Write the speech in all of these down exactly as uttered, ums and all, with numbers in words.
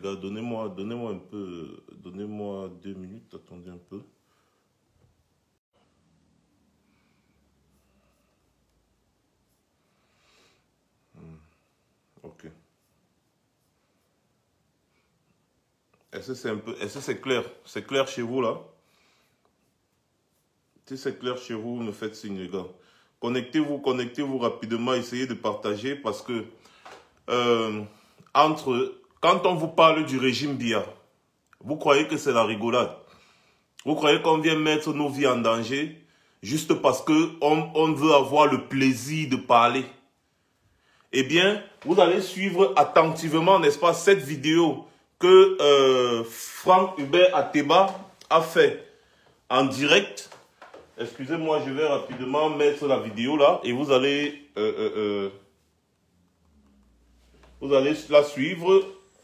gars. Donnez-moi donnez-moi un peu. Donnez-moi deux minutes. Attendez un peu. Hmm. Ok. Est-ce que c'est un peu... Est-ce que c'est clair? C'est clair chez vous, là? Si c'est clair chez vous, me faites signe, les gars. Connectez-vous, connectez-vous rapidement. Essayez de partager parce que... Euh, entre... Quand on vous parle du régime Biya, vous croyez que c'est la rigolade? Vous croyez qu'on vient mettre nos vies en danger juste parce qu'on on veut avoir le plaisir de parler? Eh bien, vous allez suivre attentivement, n'est-ce pas, cette vidéo que euh, Franck Hubert Ateba a fait en direct. Excusez-moi, je vais rapidement mettre la vidéo là et vous allez, euh, euh, euh, vous allez la suivre.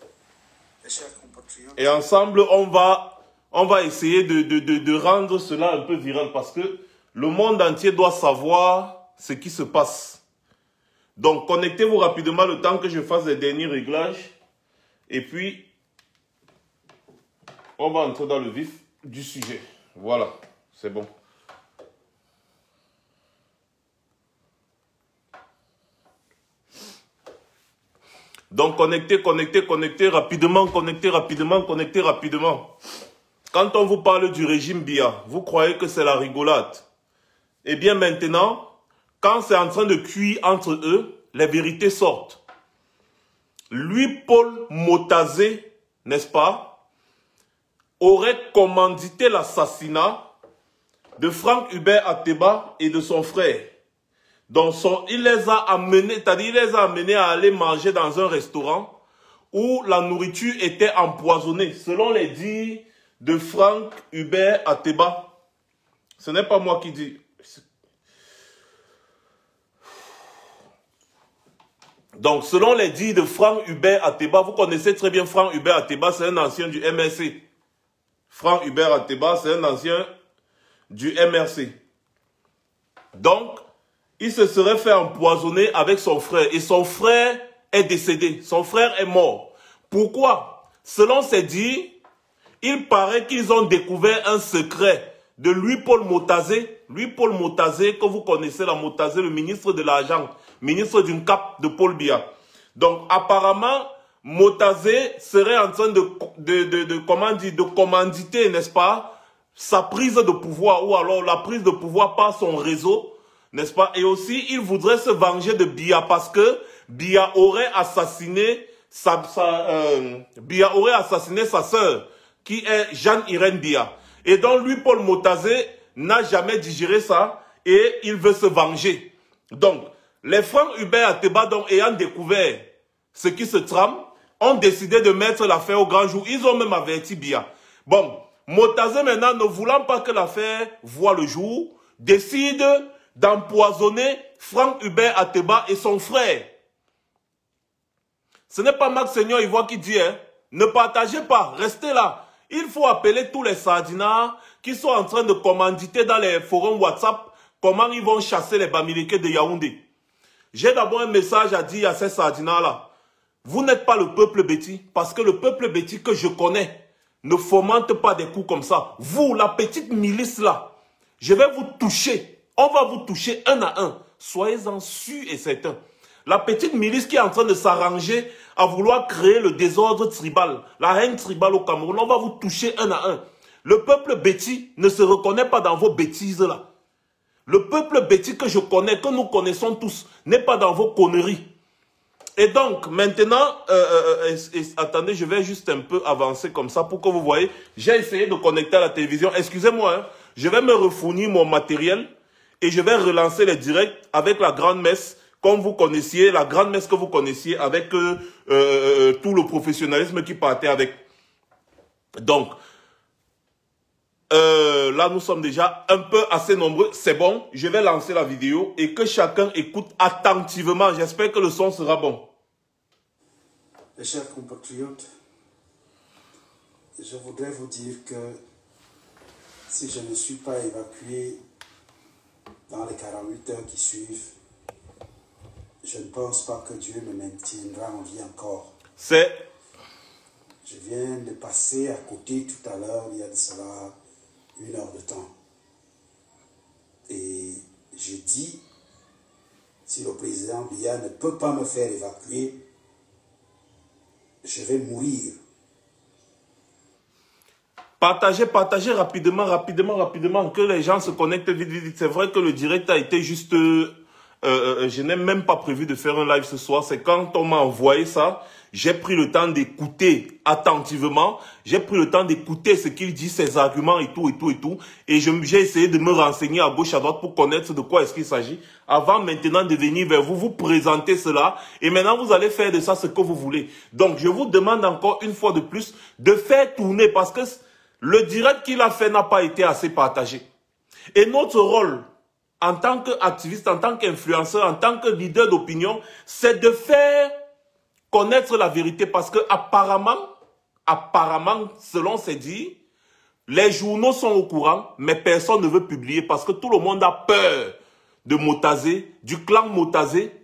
Et ensemble, on va, on va essayer de, de, de, de rendre cela un peu viral parce que le monde entier doit savoir ce qui se passe. Donc, connectez-vous rapidement le temps que je fasse les derniers réglages. Et puis, on va entrer dans le vif du sujet. Voilà, c'est bon. Donc, connectez, connectez, connectez rapidement, connectez rapidement, connectez rapidement. Quand on vous parle du régime Biya, vous croyez que c'est la rigolade. Eh bien, maintenant, quand c'est en train de cuire entre eux, les vérités sortent. Lui, Paul Motazé, n'est-ce pas, aurait commandité l'assassinat de Franck Hubert Ateba et de son frère. Donc, son, il les a amenés, c'est-à-dire il les a amenés à aller manger dans un restaurant où la nourriture était empoisonnée, selon les dires de Franck Hubert Ateba. Ce n'est pas moi qui dis. Donc, selon les dires de Franck Hubert Ateba, vous connaissez très bien Franck Hubert Ateba, c'est un ancien du M R C. Franck Hubert Ateba, c'est un ancien du M R C. Donc, il se serait fait empoisonner avec son frère. Et son frère est décédé. Son frère est mort. Pourquoi? Selon ses dires, il paraît qu'ils ont découvert un secret de Louis-Paul Motazé. Louis-Paul Motazé, que vous connaissez, la Motazé, le ministre de l'argent, ministre d'une cape de Paul Biya. Donc, apparemment, Motazé serait en train de, de, de, de, comment dire, de commanditer, n'est-ce pas, sa prise de pouvoir, ou alors la prise de pouvoir par son réseau, n'est-ce pas? Et aussi, il voudrait se venger de Biya parce que Biya aurait assassiné sa, sa, euh, Biya aurait assassiné sa sœur, qui est Jeanne-Irène Biya. Et donc, lui, Paul Motazé, n'a jamais digéré ça et il veut se venger. Donc, les Franck Hubert Ateba, donc, ayant découvert ce qui se trame, ont décidé de mettre l'affaire au grand jour. Ils ont même averti Biya. Bon, Motazé, maintenant, ne voulant pas que l'affaire voie le jour, décide d'empoisonner Franck Hubert Ateba et son frère. Ce n'est pas Max Seigneur Ivoire qui dit, hein, ne partagez pas, restez là. Il faut appeler tous les sardinards qui sont en train de commanditer dans les forums WhatsApp comment ils vont chasser les Bamileke de Yaoundé. J'ai d'abord un message à dire à ces sardinards-là. Vous n'êtes pas le peuple bêti, parce que le peuple bêti que je connais ne fomente pas des coups comme ça. Vous, la petite milice-là, je vais vous toucher. On va vous toucher un à un. Soyez-en sûrs et certains. La petite milice qui est en train de s'arranger à vouloir créer le désordre tribal, la haine tribale au Cameroun, on va vous toucher un à un. Le peuple bêti ne se reconnaît pas dans vos bêtises-là. Le peuple bêti que je connais, que nous connaissons tous, n'est pas dans vos conneries. Et donc, maintenant, euh, euh, euh, attendez, je vais juste un peu avancer comme ça pour que vous voyez. J'ai essayé de connecter à la télévision. Excusez-moi, hein, je vais me refournir mon matériel et je vais relancer les directs avec la grande messe, comme vous connaissiez, la grande messe que vous connaissiez, avec euh, euh, tout le professionnalisme qui partait avec. Donc, euh, là, nous sommes déjà un peu assez nombreux. C'est bon, je vais lancer la vidéo et que chacun écoute attentivement. J'espère que le son sera bon. Mes chers compatriotes, je voudrais vous dire que si je ne suis pas évacué dans les quarante-huit heures qui suivent, je ne pense pas que Dieu me maintiendra en vie encore. C'est... Je viens de passer à côté tout à l'heure, il y a de cela une heure de temps. Et je dis, si le président Biya ne peut pas me faire évacuer, je vais mourir. Partagez, partagez rapidement, rapidement, rapidement, que les gens se connectent vite, vite. C'est vrai que le direct a été juste... Euh, euh, je n'ai même pas prévu de faire un live ce soir. C'est quand on m'a envoyé ça, j'ai pris le temps d'écouter attentivement. J'ai pris le temps d'écouter ce qu'il dit, ses arguments et tout, et tout, et tout. Et j'ai essayé de me renseigner à gauche, à droite pour connaître de quoi est-ce qu'il s'agit. Avant maintenant de venir vers vous, vous présenter cela. Et maintenant, vous allez faire de ça ce que vous voulez. Donc, je vous demande encore une fois de plus de faire tourner parce que... le direct qu'il a fait n'a pas été assez partagé. Et notre rôle, en tant qu'activiste, en tant qu'influenceur, en tant que leader d'opinion, c'est de faire connaître la vérité. Parce que apparemment, apparemment, selon ses dires, les journaux sont au courant, mais personne ne veut publier parce que tout le monde a peur de Motazé, du clan Motazé.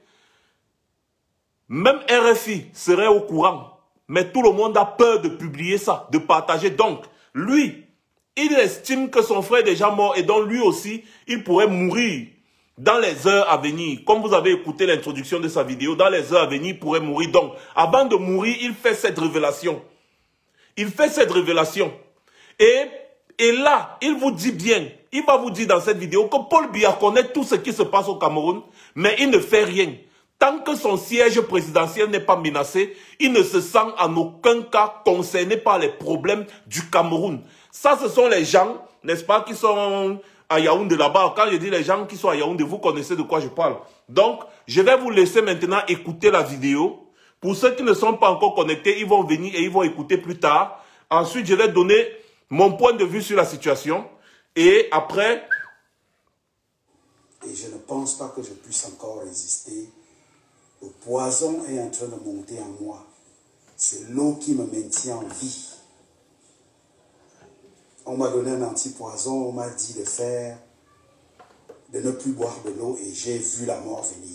Même R F I serait au courant, mais tout le monde a peur de publier ça, de partager. Donc, lui, il estime que son frère est déjà mort et donc lui aussi, il pourrait mourir dans les heures à venir. Comme vous avez écouté l'introduction de sa vidéo, dans les heures à venir, il pourrait mourir. Donc, avant de mourir, il fait cette révélation. Il fait cette révélation. Et, et là, il vous dit bien, il va vous dire dans cette vidéo que Paul Biya connaît tout ce qui se passe au Cameroun, mais il ne fait rien. Tant que son siège présidentiel n'est pas menacé, il ne se sent en aucun cas concerné par les problèmes du Cameroun. Ça, ce sont les gens, n'est-ce pas, qui sont à Yaoundé là-bas. Quand je dis les gens qui sont à Yaoundé, vous connaissez de quoi je parle. Donc, je vais vous laisser maintenant écouter la vidéo. Pour ceux qui ne sont pas encore connectés, ils vont venir et ils vont écouter plus tard. Ensuite, je vais donner mon point de vue sur la situation. Et après... Et je ne pense pas que je puisse encore résister. Le poison est en train de monter en moi. C'est l'eau qui me maintient en vie. On m'a donné un antipoison, on m'a dit de faire, de ne plus boire de l'eau et j'ai vu la mort venir.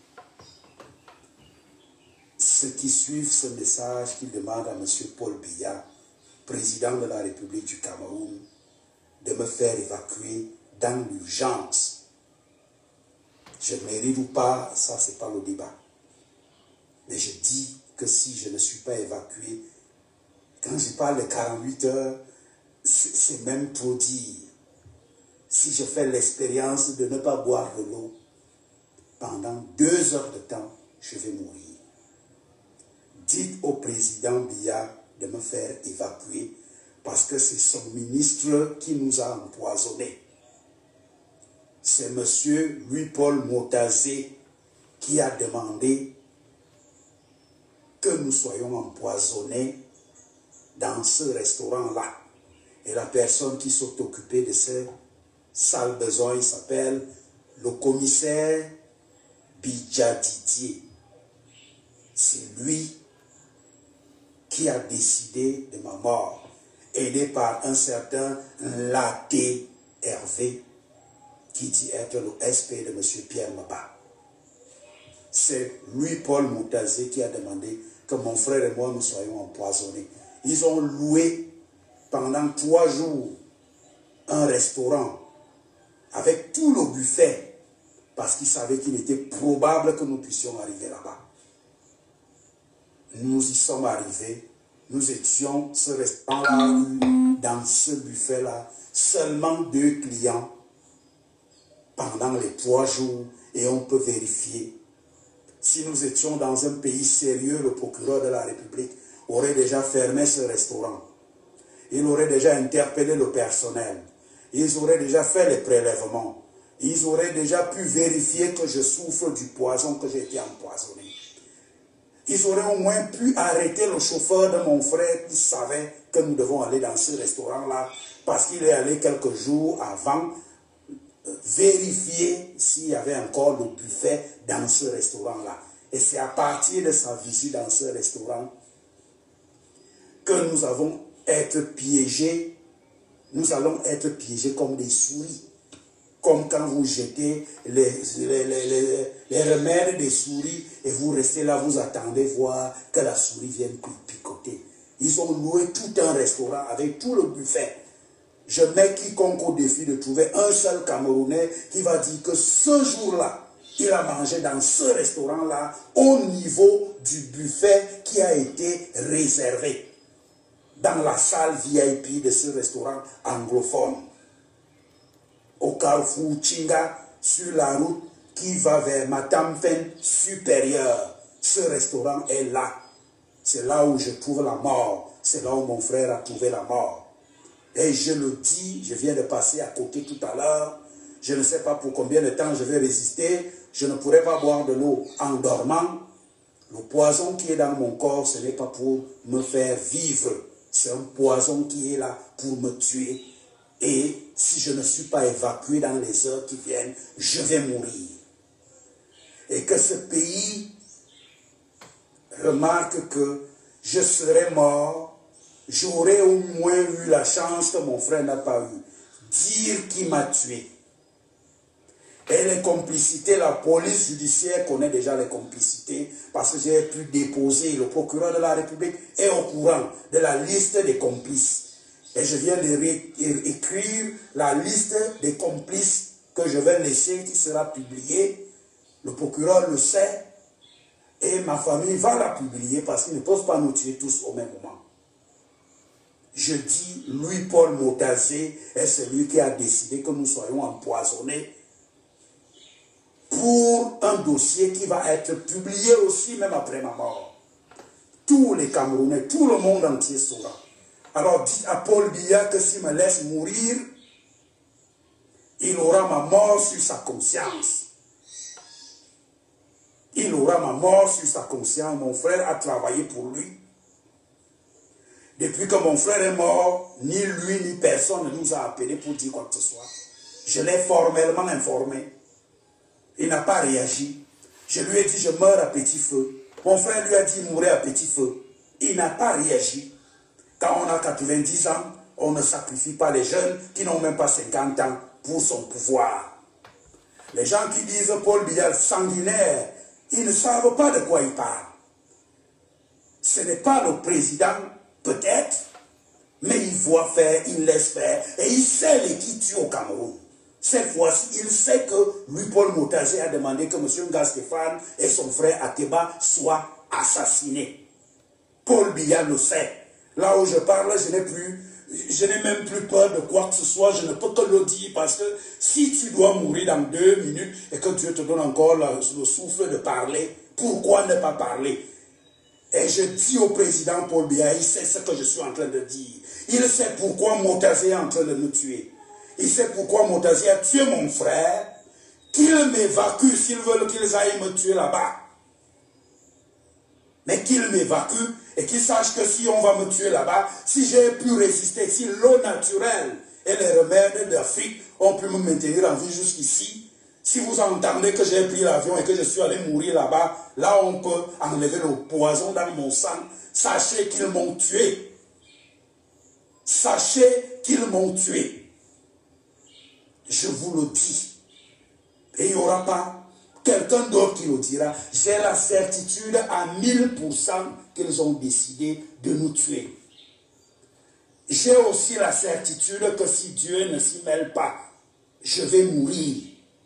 Ceux qui suivent ce message qu'il demande à M. Paul Biya, président de la République du Cameroun, de me faire évacuer dans l'urgence. Je mérite ou pas, ça c'est pas le débat. Mais je dis que si je ne suis pas évacué, quand je parle de quarante-huit heures, c'est même trop dire. Si je fais l'expérience de ne pas boire de l'eau, pendant deux heures de temps, je vais mourir. Dites au président Biya de me faire évacuer parce que c'est son ministre qui nous a empoisonnés. C'est M. Louis-Paul Motazé qui a demandé que nous soyons empoisonnés dans ce restaurant-là. Et la personne qui s'est occupée de ces sales besoins, il s'appelle le commissaire Bidja Didier. C'est lui qui a décidé de ma mort, aidé par un certain Laté Hervé, qui dit être le S P de M. Pierre Maba. C'est Louis-Paul Motazé qui a demandé que mon frère et moi nous soyons empoisonnés. Ils ont loué pendant trois jours un restaurant avec tout le buffet parce qu'ils savaient qu'il était probable que nous puissions arriver là-bas. Nous y sommes arrivés, nous étions ce restaurant-là, dans ce buffet-là, seulement deux clients pendant les trois jours et on peut vérifier. Si nous étions dans un pays sérieux, le procureur de la République aurait déjà fermé ce restaurant. Il aurait déjà interpellé le personnel. Ils auraient déjà fait les prélèvements. Ils auraient déjà pu vérifier que je souffre du poison, que j'ai été empoisonné. Ils auraient au moins pu arrêter le chauffeur de mon frère qui savait que nous devons aller dans ce restaurant-là parce qu'il est allé quelques jours avant vérifier s'il y avait encore le buffet dans ce restaurant-là. Et c'est à partir de sa visite dans ce restaurant que nous allons être piégés. Nous allons être piégés comme des souris. Comme quand vous jetez les, les, les, les, les remèdes des souris et vous restez là, vous attendez voir que la souris vienne picoter. Ils ont loué tout un restaurant avec tout le buffet. Je mets quiconque au défi de trouver un seul Camerounais qui va dire que ce jour-là, il a mangé dans ce restaurant-là au niveau du buffet qui a été réservé dans la salle V I P de ce restaurant anglophone. Au Carrefour Chinga, sur la route qui va vers Matamfen supérieur. Ce restaurant est là. C'est là où je trouve la mort. C'est là où mon frère a trouvé la mort. Et je le dis, je viens de passer à côté tout à l'heure. Je ne sais pas pour combien de temps je vais résister. Je ne pourrai pas boire de l'eau en dormant. Le poison qui est dans mon corps, ce n'est pas pour me faire vivre. C'est un poison qui est là pour me tuer. Et si je ne suis pas évacué dans les heures qui viennent, je vais mourir. Et que ce pays remarque que je serai mort, j'aurais au moins eu la chance que mon frère n'a pas eu. Dire qui m'a tué. Et les complicités, la police judiciaire connaît déjà les complicités parce que j'ai pu déposer, le procureur de la République est au courant de la liste des complices. Et je viens d'écrire la liste des complices que je vais laisser, qui sera publiée. Le procureur le sait et ma famille va la publier parce qu'ils ne peuvent pas nous tuer tous au même moment. Je dis, Louis-Paul Motazé est celui qui a décidé que nous soyons empoisonnés pour un dossier qui va être publié aussi même après ma mort. Tous les Camerounais, tout le monde entier saura. Alors dites à Paul Biya que s'il me laisse mourir, il aura ma mort sur sa conscience. Il aura ma mort sur sa conscience. Mon frère a travaillé pour lui. Depuis que mon frère est mort, ni lui ni personne ne nous a appelés pour dire quoi que ce soit. Je l'ai formellement informé. Il n'a pas réagi. Je lui ai dit, je meurs à petit feu. Mon frère lui a dit, il mourrait à petit feu. Il n'a pas réagi. Quand on a quatre-vingt-dix ans, on ne sacrifie pas les jeunes qui n'ont même pas cinquante ans pour son pouvoir. Les gens qui disent Paul Biya sanguinaire, ils ne savent pas de quoi ils parlent. Ce n'est pas le président, peut-être, mais il voit faire, il laisse faire, et il sait les qui tuent au Cameroun. Cette fois-ci, il sait que Louis-Paul Motazé a demandé que M. Nga Stéphane et son frère Ateba soient assassinés. Paul Biya le sait. Là où je parle, je n'ai plus, je n'ai même plus peur de quoi que ce soit, je ne peux que le dire parce que si tu dois mourir dans deux minutes et que Dieu te donne encore le, le souffle de parler, pourquoi ne pas parler? Et je dis au président Paul Biya, il sait ce que je suis en train de dire. Il sait pourquoi Motazé est en train de nous tuer. Il sait pourquoi Motazé a tué mon frère, qu'il m'évacue s'ils veulent qu'ils aillent me tuer là-bas. Mais qu'il m'évacue et qu'il sache que si on va me tuer là-bas, si j'ai pu résister, si l'eau naturelle et les remèdes d'Afrique ont pu me maintenir en vie jusqu'ici, si vous entendez que j'ai pris l'avion et que je suis allé mourir là-bas, là on peut enlever le poison dans mon sang, sachez qu'ils m'ont tué. Sachez qu'ils m'ont tué. Je vous le dis. Et il n'y aura pas quelqu'un d'autre qui le dira. J'ai la certitude à mille pour cent qu'ils ont décidé de nous tuer. J'ai aussi la certitude que si Dieu ne s'y mêle pas, je vais mourir.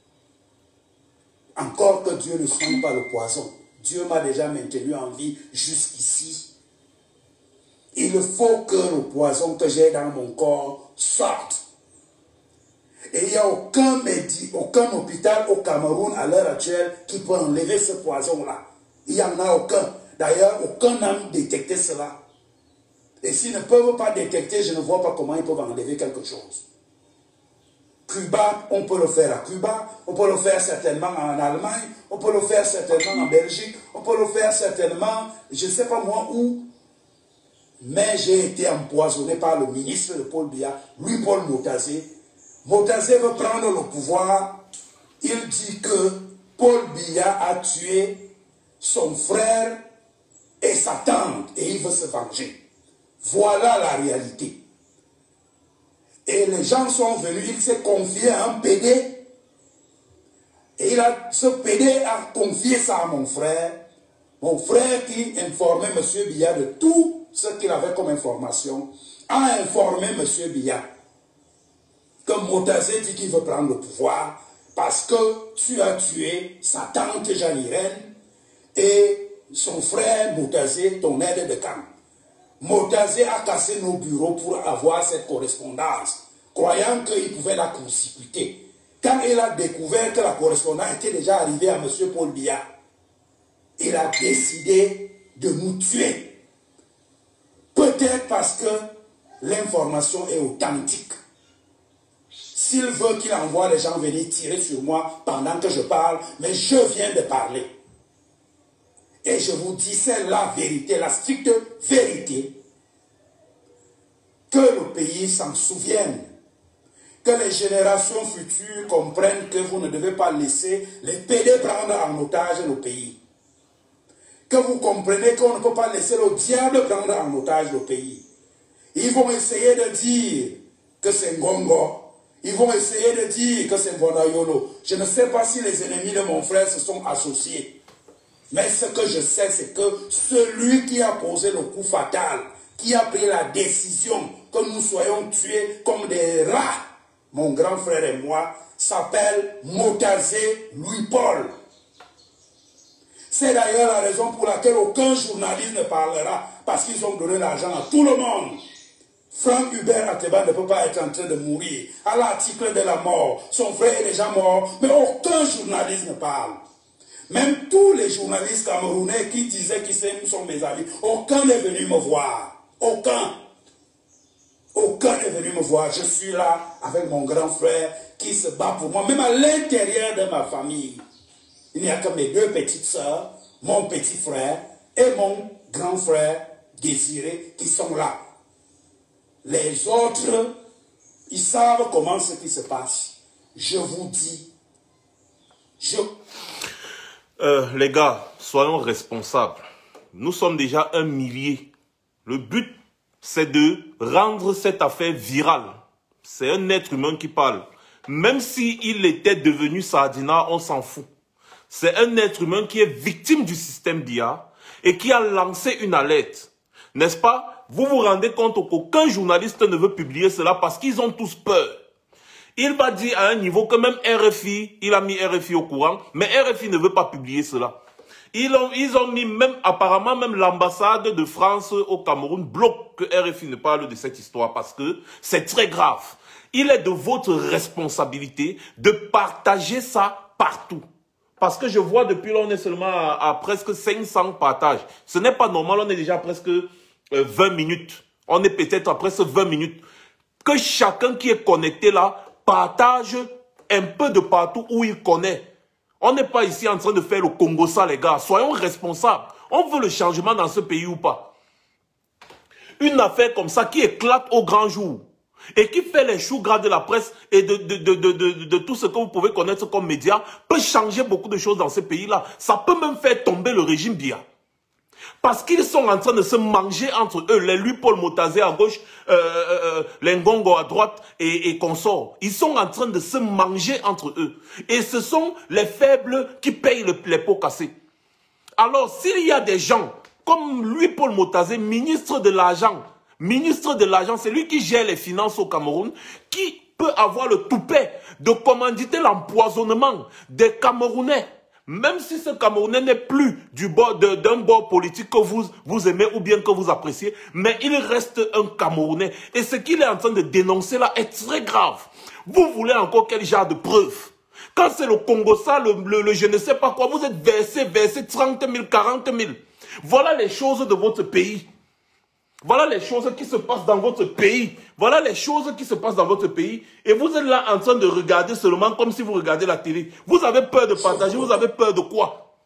Encore que Dieu ne sente pas le poison. Dieu m'a déjà maintenu en vie jusqu'ici. Il faut que le poison que j'ai dans mon corps sorte. Et il n'y a aucun médi, aucun hôpital au Cameroun à l'heure actuelle qui peut enlever ce poison-là. Il n'y en a aucun. D'ailleurs, aucun n'a détecté cela. Et s'ils ne peuvent pas détecter, je ne vois pas comment ils peuvent enlever quelque chose. Cuba, on peut le faire à Cuba, on peut le faire certainement en Allemagne, on peut le faire certainement en Belgique, on peut le faire certainement, je ne sais pas moi où. Mais j'ai été empoisonné par le ministre de Paul Biya, Louis-Paul Motazé. Motazé veut prendre le pouvoir. Il dit que Paul Biya a tué son frère et sa tante et il veut se venger. Voilà la réalité. Et les gens sont venus, il s'est confié à un P D. Et il a, ce P D a confié ça à mon frère. Mon frère qui informait M. Biya de tout ce qu'il avait comme information, a informé M. Biya que Motazé dit qu'il veut prendre le pouvoir parce que tu as tué sa tante Jeanne-Irène et son frère Motazé, ton aide de camp. Motazé a cassé nos bureaux pour avoir cette correspondance, croyant qu'il pouvait la consécuter. Quand il a découvert que la correspondance était déjà arrivée à M. Paul Biya, il a décidé de nous tuer. Peut-être parce que l'information est authentique. S'il veut qu'il envoie les gens venir tirer sur moi pendant que je parle, mais je viens de parler. Et je vous dis, c'est la vérité, la stricte vérité. Que le pays s'en souvienne. Que les générations futures comprennent que vous ne devez pas laisser les P D prendre en otage le pays. Que vous comprenez qu'on ne peut pas laisser le diable prendre en otage le pays. Ils vont essayer de dire que c'est Ngongo. Ils vont essayer de dire que c'est Bonayolo. Je ne sais pas si les ennemis de mon frère se sont associés. Mais ce que je sais, c'est que celui qui a posé le coup fatal, qui a pris la décision que nous soyons tués comme des rats, mon grand frère et moi, s'appelle Motazé Louis-Paul. C'est d'ailleurs la raison pour laquelle aucun journaliste ne parlera, parce qu'ils ont donné l'argent à tout le monde. Franck Hubert Ateba ne peut pas être en train de mourir. À l'article de la mort, son frère est déjà mort, mais aucun journaliste ne parle. Même tous les journalistes camerounais qui disaient qu'ils sont mes amis, aucun n'est venu me voir. Aucun. Aucun n'est venu me voir. Je suis là avec mon grand frère qui se bat pour moi, même à l'intérieur de ma famille. Il n'y a que mes deux petites sœurs, mon petit frère et mon grand frère Désiré qui sont là. Les autres, ils savent comment ce qui se passe. Je vous dis, je... Euh, les gars, soyons responsables. Nous sommes déjà un millier. Le but, c'est de rendre cette affaire virale. C'est un être humain qui parle. Même s'il était devenu Sardina, on s'en fout. C'est un être humain qui est victime du système Biya et qui a lancé une alerte. N'est-ce pas? Vous vous rendez compte qu'aucun journaliste ne veut publier cela parce qu'ils ont tous peur. Il va dire à un niveau que même R F I, il a mis R F I au courant, mais R F I ne veut pas publier cela. Ils ont, ils ont mis même, apparemment même l'ambassade de France au Cameroun bloque que R F I ne parle de cette histoire parce que c'est très grave. Il est de votre responsabilité de partager ça partout. Parce que je vois depuis là, on est seulement à, à presque cinq cents partages. Ce n'est pas normal, on est déjà à presque euh, vingt minutes. On est peut-être à presque vingt minutes. Que chacun qui est connecté là partage un peu de partout où il connaît. On n'est pas ici en train de faire le Congo ça, les gars. Soyons responsables. On veut le changement dans ce pays ou pas? Une affaire comme ça qui éclate au grand jour et qui fait les choux gras de la presse et de, de, de, de, de, de tout ce que vous pouvez connaître comme médias peut changer beaucoup de choses dans ce pays-là. Ça peut même faire tomber le régime Biya. Parce qu'ils sont en train de se manger entre eux, les Louis-Paul Motazé à gauche, euh, euh, les Ngongo à droite et, et consorts. Ils sont en train de se manger entre eux. Et ce sont les faibles qui payent le, les pots cassés. Alors, s'il y a des gens comme Louis-Paul Motazé, ministre de l'argent, ministre de l'argent, c'est lui qui gère les finances au Cameroun, qui peut avoir le toupet de commanditer l'empoisonnement des Camerounais. Même si ce Camerounais n'est plus du bord d'un bord politique que vous, vous aimez ou bien que vous appréciez, mais il reste un Camerounais. Et ce qu'il est en train de dénoncer là est très grave. Vous voulez encore quel genre de preuves? Quand c'est le Congo ça, le, le, le je ne sais pas quoi, vous êtes versé, versé trente mille, quarante mille. Voilà les choses de votre pays. Voilà les choses qui se passent dans votre pays. Voilà les choses qui se passent dans votre pays. Et vous êtes là en train de regarder seulement comme si vous regardez la télé. Vous avez peur de partager. Vous avez peur de quoi?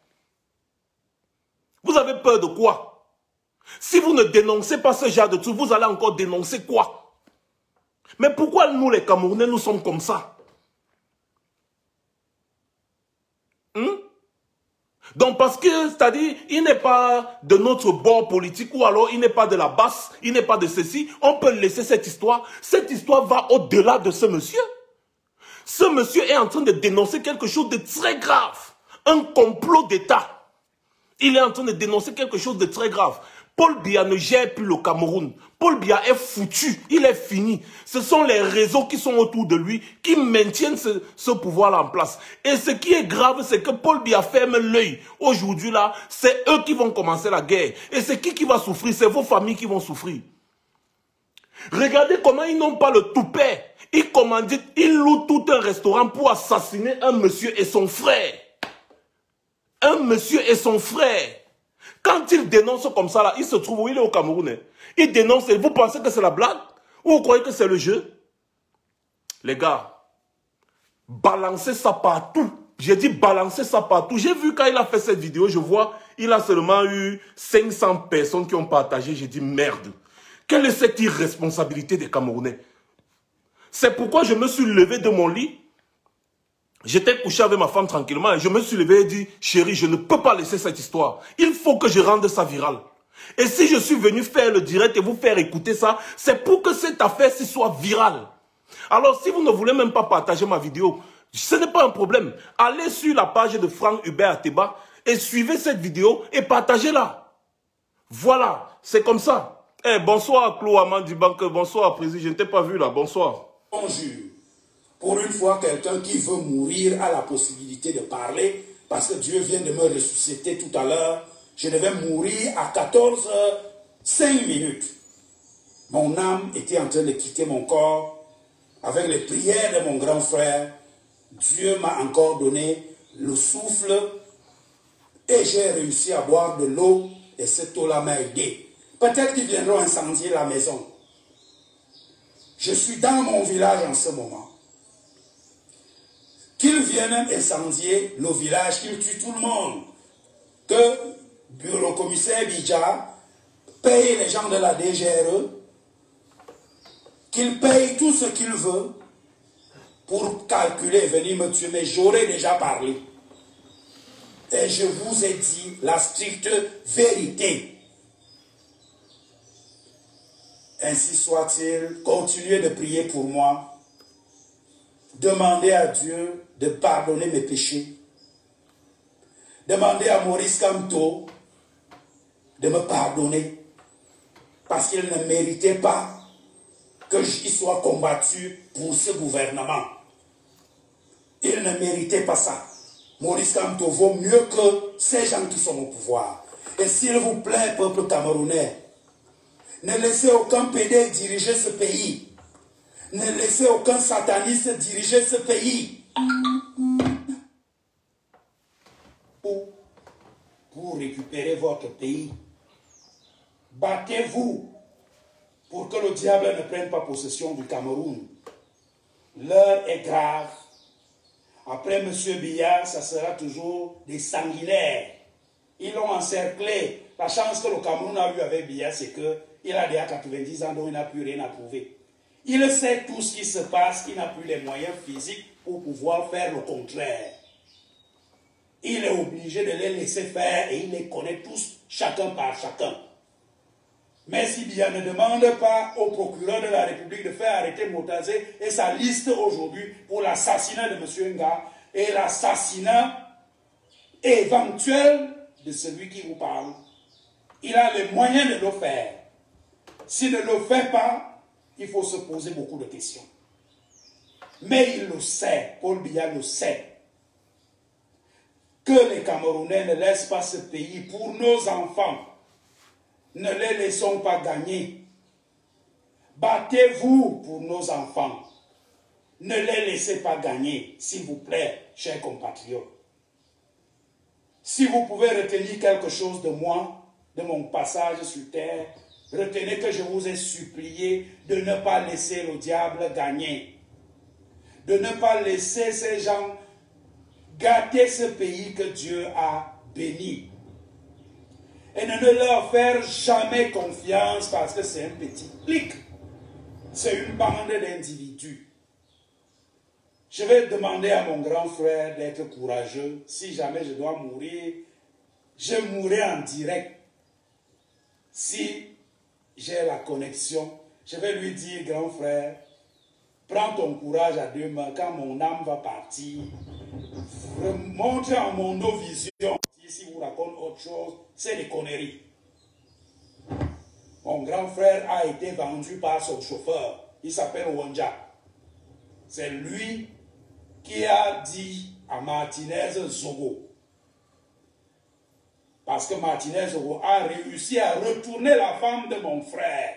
Vous avez peur de quoi? Si vous ne dénoncez pas ce genre de truc, vous allez encore dénoncer quoi? Mais pourquoi nous les Camerounais, nous sommes comme ça? Hum? Donc parce que, c'est-à-dire, il n'est pas de notre bord politique ou alors il n'est pas de la basse, il n'est pas de ceci, on peut laisser cette histoire. Cette histoire va au-delà de ce monsieur. Ce monsieur est en train de dénoncer quelque chose de très grave. Un complot d'État. Il est en train de dénoncer quelque chose de très grave. Paul Biya ne gère plus le Cameroun. Paul Biya est foutu, il est fini. Ce sont les réseaux qui sont autour de lui qui maintiennent ce, ce pouvoir-là en place. Et ce qui est grave, c'est que Paul Biya ferme l'œil. Aujourd'hui, là, c'est eux qui vont commencer la guerre. Et c'est qui qui va souffrir? C'est vos familles qui vont souffrir. Regardez comment ils n'ont pas le toupet. Ils commanditent, ils louent tout un restaurant pour assassiner un monsieur et son frère. Un monsieur et son frère. Quand il dénonce comme ça, là, il se trouve où? Il est au Cameroun. Hein. Il dénonce et vous pensez que c'est la blague? Ou vous croyez que c'est le jeu? Les gars, balancez ça partout. J'ai dit balancer ça partout. J'ai vu quand il a fait cette vidéo, je vois, il a seulement eu cinq cents personnes qui ont partagé. J'ai dit merde. Quelle est cette irresponsabilité des Camerounais? C'est pourquoi je me suis levé de mon lit. J'étais couché avec ma femme tranquillement et je me suis levé et dit, chérie, je ne peux pas laisser cette histoire. Il faut que je rende ça viral. Et si je suis venu faire le direct et vous faire écouter ça, c'est pour que cette affaire-ci soit virale. Alors, si vous ne voulez même pas partager ma vidéo, ce n'est pas un problème. Allez sur la page de Franck Hubert Ateba et suivez cette vidéo et partagez-la. Voilà, c'est comme ça. Eh, bonsoir, Clo Amandi Banque. Bonsoir, Président. Je ne t'ai pas vu là. Bonsoir. Bonjour. Pour une fois, quelqu'un qui veut mourir a la possibilité de parler, parce que Dieu vient de me ressusciter tout à l'heure. Je devais mourir à quatorze heures cinq minutes. Mon âme était en train de quitter mon corps. Avec les prières de mon grand frère, Dieu m'a encore donné le souffle et j'ai réussi à boire de l'eau et cette eau-là m'a aidé. Peut-être qu'ils viendront incendier la maison. Je suis dans mon village en ce moment. Qu'ils viennent incendier le village, qu'ils tuent tout le monde. Que le commissaire Bidja paye les gens de la D G R E, qu'il paye tout ce qu'il veut pour calculer et venir me tuer. Mais j'aurais déjà parlé. Et je vous ai dit la stricte vérité. Ainsi soit-il, continuez de prier pour moi. Demandez à Dieu de pardonner mes péchés. Demandez à Maurice Kamto de me pardonner. Parce qu'il ne méritait pas qu'il soit combattu pour ce gouvernement. Il ne méritait pas ça. Maurice Kamto vaut mieux que ces gens qui sont au pouvoir. Et s'il vous plaît, peuple camerounais, ne laissez aucun P D diriger ce pays. Ne laissez aucun sataniste diriger ce pays. Pour, pour récupérer votre pays, battez-vous pour que le diable ne prenne pas possession du Cameroun. L'heure est grave. Après M. Biya, ça sera toujours des sanguinaires. Ils l'ont encerclé. La chance que le Cameroun a eu avec Biya, c'est qu'il a déjà quatre-vingt-dix ans, donc il n'a plus rien à prouver. Il sait tout ce qui se passe, il n'a plus les moyens physiques pour pouvoir faire le contraire. Il est obligé de les laisser faire et il les connaît tous, chacun par chacun. Mais si Biya ne demande pas au procureur de la République de faire arrêter Motazé et sa liste aujourd'hui pour l'assassinat de M. Nga et l'assassinat éventuel de celui qui vous parle, il a les moyens de le faire. S'il ne le fait pas, il faut se poser beaucoup de questions. Mais il le sait, Paul Biya le sait, que les Camerounais ne laissent pas ce pays pour nos enfants. Ne les laissons pas gagner. Battez-vous pour nos enfants. Ne les laissez pas gagner, s'il vous plaît, chers compatriotes. Si vous pouvez retenir quelque chose de moi, de mon passage sur terre, retenez que je vous ai supplié de ne pas laisser le diable gagner. De ne pas laisser ces gens gâter ce pays que Dieu a béni. Et de ne leur faire jamais confiance parce que c'est un petit clic. C'est une bande d'individus. Je vais demander à mon grand frère d'être courageux. Si jamais je dois mourir, je mourrai en direct. Si j'ai la connexion, je vais lui dire, grand frère, prends ton courage à deux mains. Quand mon âme va partir, montre en mon vision. Si vous raconte autre chose, c'est des conneries. Mon grand frère a été vendu par son chauffeur. Il s'appelle Wanja. C'est lui qui a dit à Martinez Zogo. Parce que Martinez Zogo a réussi à retourner la femme de mon frère.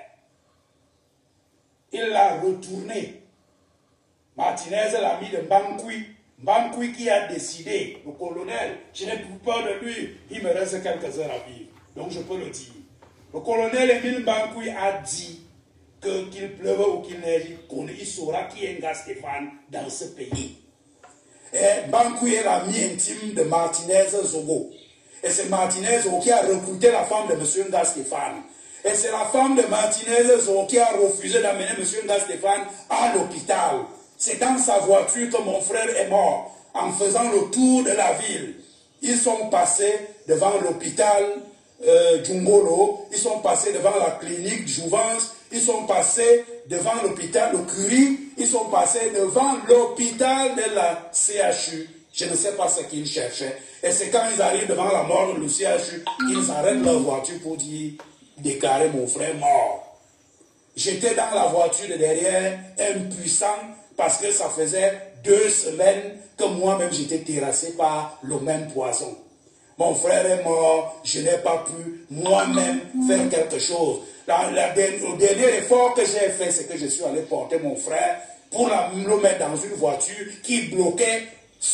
Il l'a retournée. Martinez l'a mis de Mbankoui. Mbankoui qui a décidé, le colonel, je n'ai plus peur de lui, il me reste quelques heures à vivre. Donc je peux le dire. Le colonel Emile Mbankoui a dit que qu'il pleuve ou qu'il neige, il saura qui est Nga Stéphane dans ce pays. Et Mbankoui est l'ami intime de Martinez Zogo. Et c'est Martinez Zogo qui a recruté la femme de M. Nga Stéphane. Et c'est la femme de Martinez Zogo qui a refusé d'amener M. Nga Stéphane à l'hôpital. C'est dans sa voiture que mon frère est mort, en faisant le tour de la ville. Ils sont passés devant l'hôpital euh, Djungolo, ils sont passés devant la clinique Jouvence, ils sont passés devant l'hôpital de Curie, ils sont passés devant l'hôpital de la C H U. Je ne sais pas ce qu'ils cherchaient. Et c'est quand ils arrivent devant la mort du C H U qu'ils arrêtent leur voiture pour dire, déclarer mon frère mort. J'étais dans la voiture de derrière, impuissant, parce que ça faisait deux semaines que moi-même j'étais terrassé par le même poison. Mon frère est mort, je n'ai pas pu moi-même faire quelque chose. La, la, le dernier effort que j'ai fait, c'est que je suis allé porter mon frère pour la, le mettre dans une voiture qui bloquait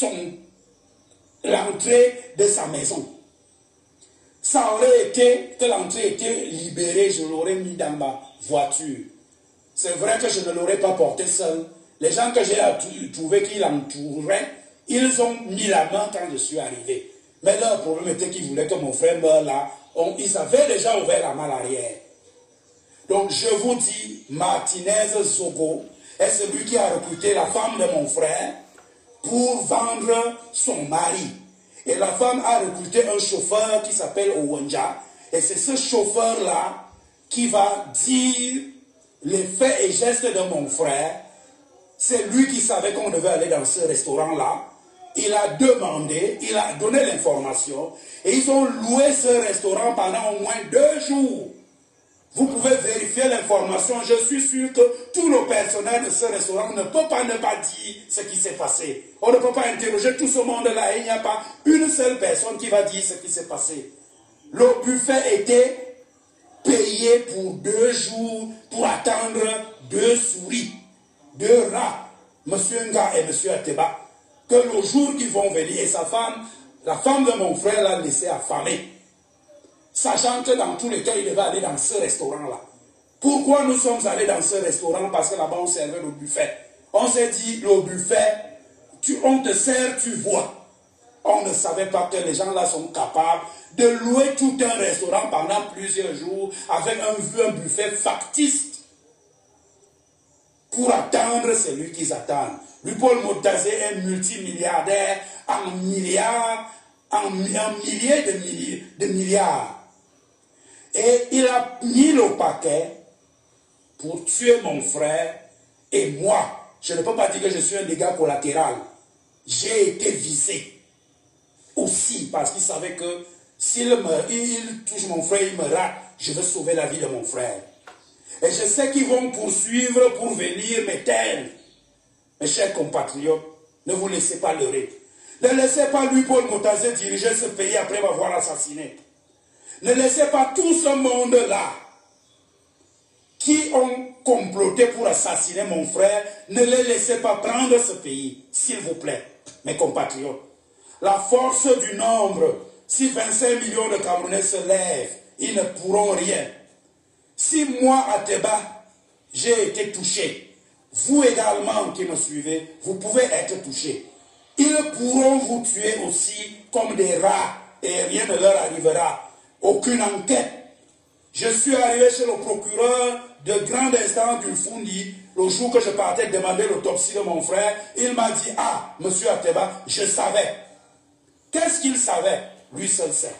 l'entrée de sa maison. Ça aurait été que l'entrée était libérée, je l'aurais mis dans ma voiture. C'est vrai que je ne l'aurais pas porté seul. Les gens que j'ai trouvé qui l'entouraient, ils ont mis la main quand je suis arrivé. Mais leur problème était qu'ils voulaient que mon frère meure là. On, ils avaient déjà ouvert la main arrière. Donc je vous dis, Martinez Zogo est celui qui a recruté la femme de mon frère pour vendre son mari. Et la femme a recruté un chauffeur qui s'appelle Owanja. Et c'est ce chauffeur-là qui va dire les faits et gestes de mon frère. C'est lui qui savait qu'on devait aller dans ce restaurant-là. Il a demandé, il a donné l'information. Et ils ont loué ce restaurant pendant au moins deux jours. Vous pouvez vérifier l'information. Je suis sûr que tout le personnel de ce restaurant ne peut pas ne pas dire ce qui s'est passé. On ne peut pas interroger tout ce monde-là. Il n'y a pas une seule personne qui va dire ce qui s'est passé. Le buffet était payé pour deux jours pour attendre deux souris, deux rats, M. Nga et M. Ateba, que le jour qu'ils vont venir, et sa femme, la femme de mon frère l'a laissé affamer. Sachant que dans tous les cas, il devait aller dans ce restaurant-là. Pourquoi nous sommes allés dans ce restaurant? Parce que là-bas, on servait le buffet. On s'est dit, le buffet, tu, on te sert, tu vois. On ne savait pas que les gens là sont capables de louer tout un restaurant pendant plusieurs jours avec un, un buffet factice pour attendre celui qu'ils attendent. Lui, Paul Motazé est multimilliardaire en milliards, en, en milliers de milliers de milliards. Et il a mis le paquet pour tuer mon frère et moi. Je ne peux pas dire que je suis un dégât collatéral. J'ai été visé aussi parce qu'il savait que s'il me, il touche mon frère, il me rate, je veux sauver la vie de mon frère. Et je sais qu'ils vont poursuivre pour venir m'éteindre. Mes chers compatriotes, ne vous laissez pas leurrer. Ne laissez pas lui, Paul Motazé, diriger ce pays après m'avoir assassiné. Ne laissez pas tout ce monde-là qui ont comploté pour assassiner mon frère, ne les laissez pas prendre ce pays, s'il vous plaît, mes compatriotes. La force du nombre, si vingt-cinq millions de Camerounais se lèvent, ils ne pourront rien. Si moi, Ateba, j'ai été touché, vous également qui me suivez, vous pouvez être touchés. Ils pourront vous tuer aussi comme des rats et rien ne leur arrivera. Aucune enquête. Je suis arrivé chez le procureur de grande instance du Fundi le jour que je partais demander l'autopsie de mon frère. Il m'a dit, ah, monsieur Ateba, je savais. Qu'est-ce qu'il savait? Lui seul sait.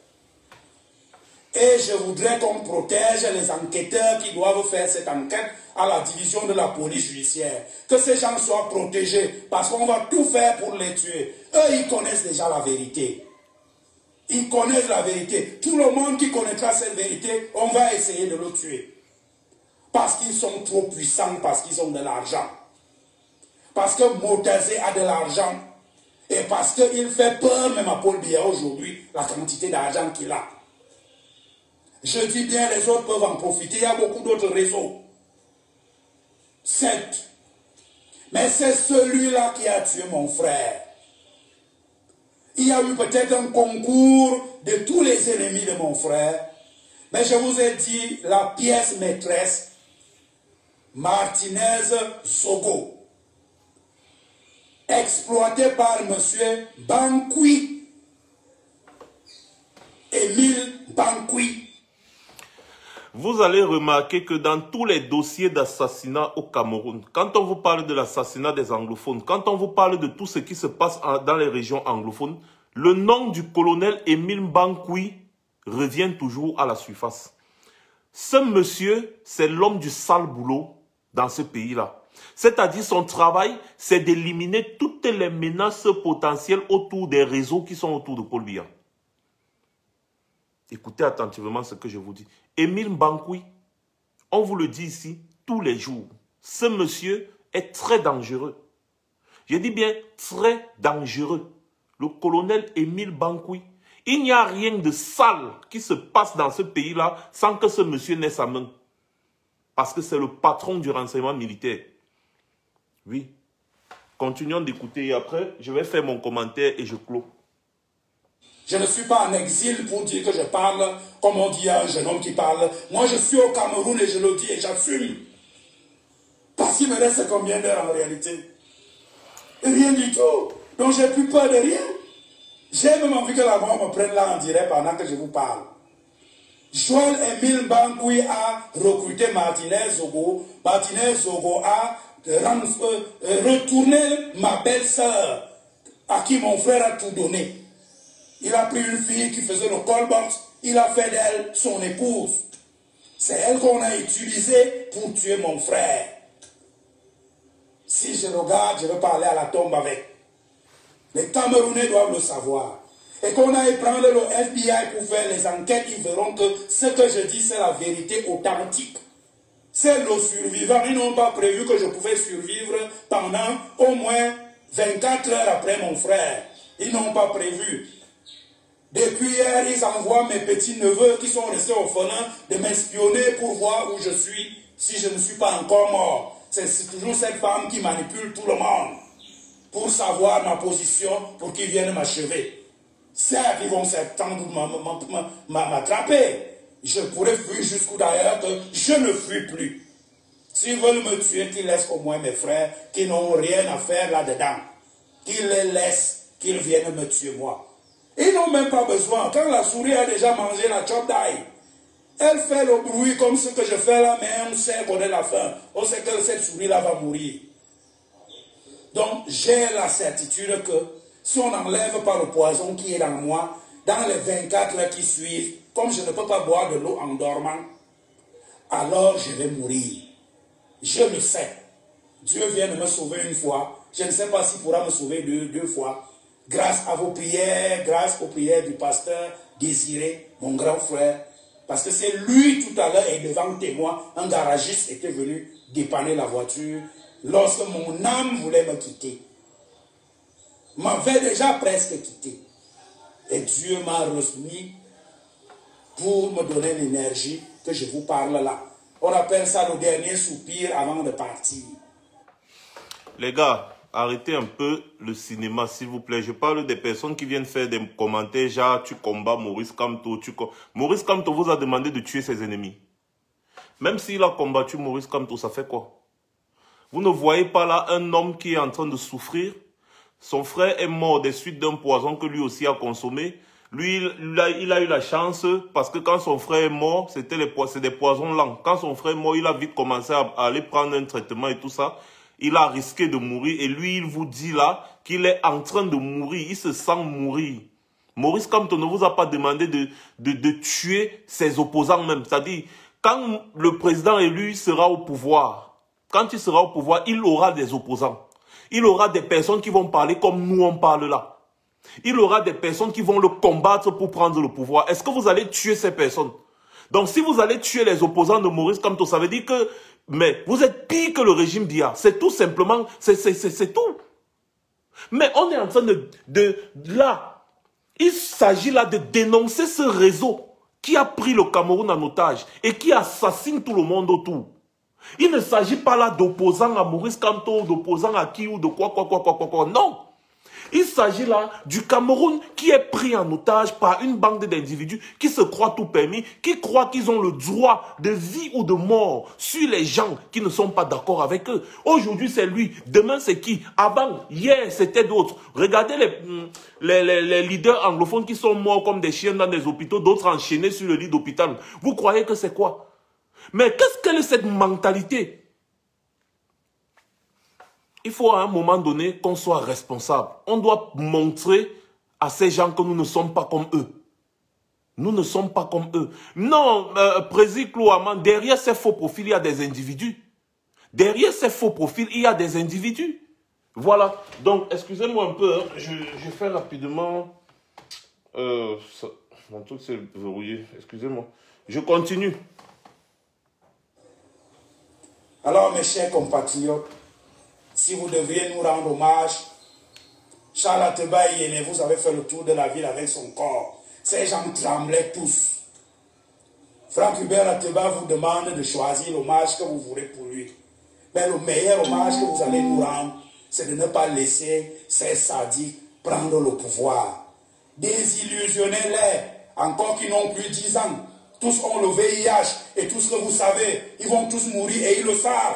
Et je voudrais qu'on protège les enquêteurs qui doivent faire cette enquête à la division de la police judiciaire. Que ces gens soient protégés parce qu'on va tout faire pour les tuer. Eux, ils connaissent déjà la vérité. Ils connaissent la vérité. Tout le monde qui connaîtra cette vérité, on va essayer de le tuer. Parce qu'ils sont trop puissants, parce qu'ils ont de l'argent. Parce que Motazé a de l'argent. Et parce qu'il fait peur même à Paul Biya aujourd'hui, la quantité d'argent qu'il a. Je dis bien, les autres peuvent en profiter. Il y a beaucoup d'autres réseaux. Certes. Mais c'est celui-là qui a tué mon frère. Il y a eu peut-être un concours de tous les ennemis de mon frère. Mais je vous ai dit, la pièce maîtresse, Martinez Zogo, exploité par M. Bankoui, Émile Bankoui. Vous allez remarquer que dans tous les dossiers d'assassinat au Cameroun, quand on vous parle de l'assassinat des anglophones, quand on vous parle de tout ce qui se passe dans les régions anglophones, le nom du colonel Émile Bankoui revient toujours à la surface. Ce monsieur, c'est l'homme du sale boulot dans ce pays-là. C'est-à-dire son travail, c'est d'éliminer toutes les menaces potentielles autour des réseaux qui sont autour de Paul Biya. Écoutez attentivement ce que je vous dis. Émile Bankoui, on vous le dit ici tous les jours. Ce monsieur est très dangereux. Je dis bien très dangereux. Le colonel Émile Bankoui. Il n'y a rien de sale qui se passe dans ce pays-là sans que ce monsieur n'ait sa main. Parce que c'est le patron du renseignement militaire. Oui. Continuons d'écouter et après, je vais faire mon commentaire et je clôt. Je ne suis pas en exil pour dire que je parle comme on dit à un jeune homme qui parle. Moi, je suis au Cameroun et je le dis et j'assume. Parce qu'il me reste combien d'heures en réalité? Rien du tout. Donc, j'ai plus peur de rien. J'ai même envie que la mort me prenne là en direct pendant que je vous parle. Joël Émile Bankoui a recruté Martinez Zogo. Martinez Zogo a retourné ma belle-sœur à qui mon frère a tout donné. Il a pris une fille qui faisait le call box, il a fait d'elle son épouse. C'est elle qu'on a utilisée pour tuer mon frère. Si je regarde, je vais parler à la tombe avec. Les Camerounais doivent le savoir. Et qu'on aille prendre le F B I pour faire les enquêtes, ils verront que ce que je dis, c'est la vérité authentique. C'est le survivant. Ils n'ont pas prévu que je pouvais survivre pendant au moins vingt-quatre heures après mon frère. Ils n'ont pas prévu. Depuis hier, ils envoient mes petits-neveux qui sont restés orphelins de m'espionner pour voir où je suis, si je ne suis pas encore mort. C'est toujours cette femme qui manipule tout le monde pour savoir ma position, pour qu'ils viennent m'achever. Certes, ils vont s'attendre m'attraper. Je pourrais fuir jusqu'où d'ailleurs que je ne fuis plus. S'ils veulent me tuer, qu'ils laissent au moins mes frères qui n'ont rien à faire là-dedans. Qu'ils les laissent, qu'ils viennent me tuer moi. Ils n'ont même pas besoin. Quand la souris a déjà mangé la chop d'ail, elle fait le bruit comme ce que je fais là, mais on sait qu'on est la faim. On sait que cette souris-là va mourir. Donc, j'ai la certitude que si on n'enlève pas le poison qui est dans moi, dans les vingt-quatre heures qui suivent, comme je ne peux pas boire de l'eau en dormant, alors je vais mourir. Je le sais. Dieu vient de me sauver une fois. Je ne sais pas s'il pourra me sauver deux, deux fois. Grâce à vos prières, grâce aux prières du pasteur Désiré, mon grand frère. Parce que c'est lui tout à l'heure et devant témoin, un garagiste était venu dépanner la voiture lorsque mon âme voulait me quitter. M'avait déjà presque quitté. Et Dieu m'a remis pour me donner l'énergie que je vous parle là. On appelle ça le dernier soupir avant de partir. Les gars, arrêtez un peu le cinéma, s'il vous plaît. Je parle des personnes qui viennent faire des commentaires, genre, tu combats Maurice Kamto. Tu com... Maurice Kamto vous a demandé de tuer ses ennemis. Même s'il a combattu Maurice Kamto, ça fait quoi? Vous ne voyez pas là un homme qui est en train de souffrir? Son frère est mort des suites d'un poison que lui aussi a consommé. Lui, il a, il a eu la chance parce que quand son frère est mort, c'était les po- des poisons lents. Quand son frère est mort, il a vite commencé à, à aller prendre un traitement et tout ça. Il a risqué de mourir et lui, il vous dit là qu'il est en train de mourir. Il se sent mourir. Maurice Kamto ne vous a pas demandé de, de, de tuer ses opposants même. C'est-à-dire, quand le président élu sera au pouvoir, quand il sera au pouvoir, il aura des opposants. Il aura des personnes qui vont parler comme nous on parle là. il aura des personnes qui vont le combattre pour prendre le pouvoir. Est-ce que vous allez tuer ces personnes? Donc, si vous allez tuer les opposants de Maurice Kamto, ça veut dire que, mais vous êtes pire que le régime Biya. C'est tout simplement, c'est tout. Mais on est en train de, de, là, il s'agit là de dénoncer ce réseau qui a pris le Cameroun en otage et qui assassine tout le monde autour. Il ne s'agit pas là d'opposants à Maurice Kamto, d'opposants à qui ou de quoi, quoi, quoi, quoi, quoi, quoi. Non. Il s'agit là du Cameroun qui est pris en otage par une bande d'individus qui se croient tout permis, qui croient qu'ils ont le droit de vie ou de mort sur les gens qui ne sont pas d'accord avec eux. Aujourd'hui, c'est lui. Demain, c'est qui? Avant, hier, c'était d'autres. Regardez les, les, les, les leaders anglophones qui sont morts comme des chiens dans des hôpitaux, d'autres enchaînés sur le lit d'hôpital. Vous croyez que c'est quoi? Mais qu'est-ce qu'elle est cette mentalité? Il faut à un moment donné qu'on soit responsable. On doit montrer à ces gens que nous ne sommes pas comme eux. Nous ne sommes pas comme eux. Non, euh, Président Klouaman, derrière ces faux profils, il y a des individus. Derrière ces faux profils, il y a des individus. Voilà. Donc, excusez-moi un peu. Hein. Je, je fais rapidement... Euh, ça, mon truc, c'est verrouillé. Excusez-moi. Je continue. Alors, mes chers compatriotes, si vous devriez nous rendre hommage, Charles Ateba Yéné, vous avez fait le tour de la ville avec son corps. Ces gens tremblaient tous. Franck Hubert Ateba vous demande de choisir l'hommage que vous voulez pour lui. Mais le meilleur hommage que vous allez nous rendre, c'est de ne pas laisser ces sadiques prendre le pouvoir. Désillusionnez-les, encore qu'ils n'ont plus dix ans. Tous ont le V I H et tout ce que vous savez, ils vont tous mourir et ils le savent.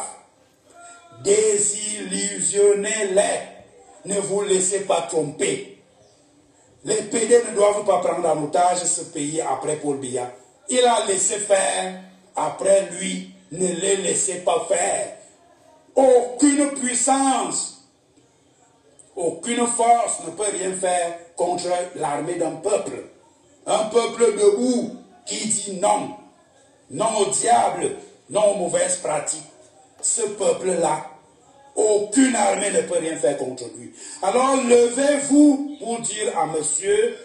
Désillusionnez-les. Ne vous laissez pas tromper. Les P D ne doivent pas prendre en otage ce pays après Paul Biya. Il a laissé faire. Après lui, ne les laissez pas faire. Aucune puissance, aucune force ne peut rien faire contre l'armée d'un peuple. Un peuple debout qui dit non. Non au diable, non aux mauvaises pratiques. Ce peuple-là, aucune armée ne peut rien faire contre lui. Alors levez-vous pour dire à monsieur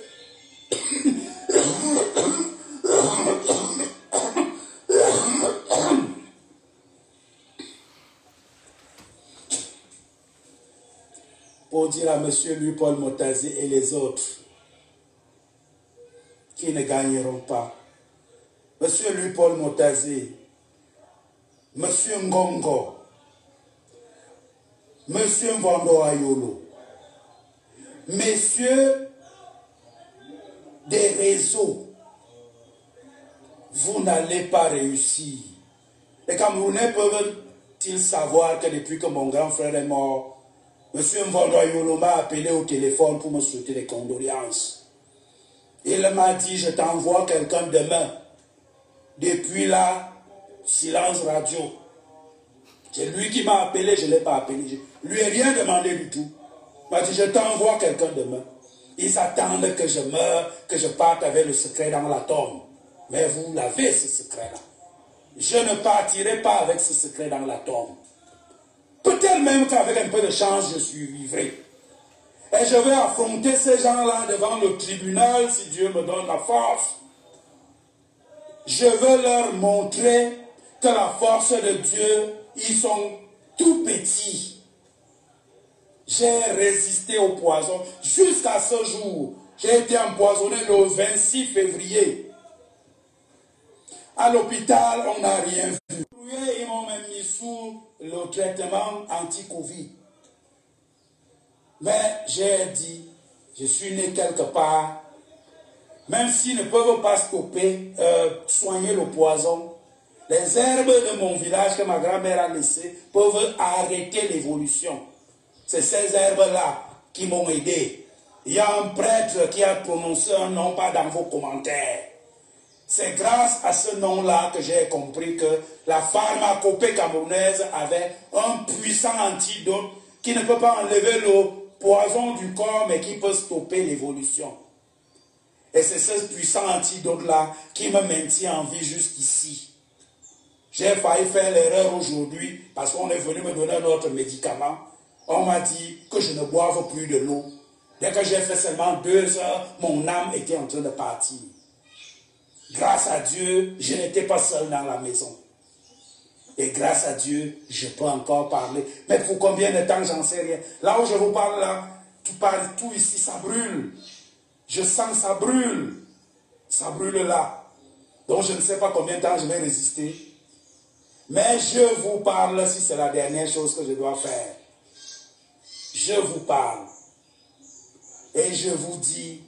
pour dire à monsieur Louis-Paul Motazi et les autres qui ne gagneront pas. Monsieur Louis-Paul Motazi, monsieur Ngongo, monsieur Mvando Ayolo, messieurs des réseaux, vous n'allez pas réussir. Les Camerounais peuvent-ils savoir que depuis que mon grand frère est mort, monsieur Mvando Ayolo m'a appelé au téléphone pour me souhaiter des condoléances. Il m'a dit, je t'envoie quelqu'un demain. Depuis là, silence radio. C'est lui qui m'a appelé, je ne l'ai pas appelé. Je lui ai rien demandé du tout. Il m'a dit, je t'envoie quelqu'un demain. Ils attendent que je meure, que je parte avec le secret dans la tombe. Mais vous l'avez, ce secret-là. Je ne partirai pas avec ce secret dans la tombe. Peut-être même qu'avec un peu de chance, je survivrai. Et je vais affronter ces gens-là devant le tribunal, si Dieu me donne la force. Je veux leur montrer que la force de Dieu, ils sont tout petits. J'ai résisté au poison jusqu'à ce jour. J'ai été empoisonné le vingt-six février. À l'hôpital, on n'a rien vu. Ils m'ont même mis sous le traitement anti-Covid. Mais j'ai dit, je suis né quelque part. Même s'ils ne peuvent pas stopper, euh, soigner le poison, les herbes de mon village que ma grand-mère a laissées peuvent arrêter l'évolution. C'est ces herbes-là qui m'ont aidé. Il y a un prêtre qui a prononcé un nom pas dans vos commentaires. C'est grâce à ce nom-là que j'ai compris que la pharmacopée camerounaise avait un puissant antidote qui ne peut pas enlever le poison du corps, mais qui peut stopper l'évolution. Et c'est ce puissant antidote-là qui me maintient en vie jusqu'ici. J'ai failli faire l'erreur aujourd'hui parce qu'on est venu me donner un autre médicament. On m'a dit que je ne boive plus de l'eau. Dès que j'ai fait seulement deux heures, mon âme était en train de partir. Grâce à Dieu, je n'étais pas seul dans la maison. Et grâce à Dieu, je peux encore parler. Mais pour combien de temps, j'en sais rien. Là où je vous parle, là, tout, parle, tout ici, ça brûle. Je sens ça brûle. Ça brûle là. Donc je ne sais pas combien de temps je vais résister. Mais je vous parle, si c'est la dernière chose que je dois faire. Je vous parle. Et je vous dis,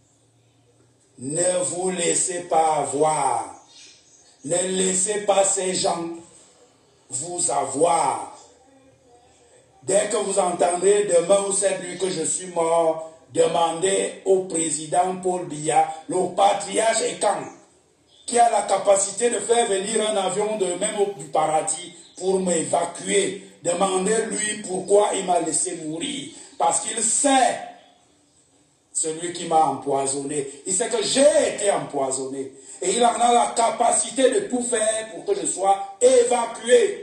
ne vous laissez pas avoir. Ne laissez pas ces gens vous avoir. Dès que vous entendrez demain ou cette nuit que je suis mort, demandez au président Paul Biya, le patriarche est quand, qui a la capacité de faire venir un avion de même au, du paradis pour m'évacuer. Demandez-lui pourquoi il m'a laissé mourir. Parce qu'il sait, celui qui m'a empoisonné, il sait que j'ai été empoisonné. Et il en a la capacité de tout faire pour que je sois évacué.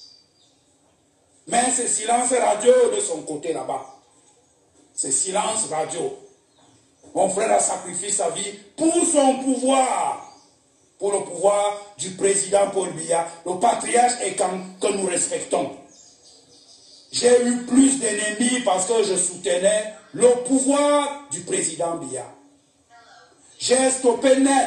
Mais c'est silence radio de son côté là-bas. C'est silence radio. Mon frère a sacrifié sa vie pour son pouvoir. Pour le pouvoir du président Paul Biya, le patriarche Ekan que nous respectons. J'ai eu plus d'ennemis parce que je soutenais le pouvoir du président Biya. J'ai stoppé net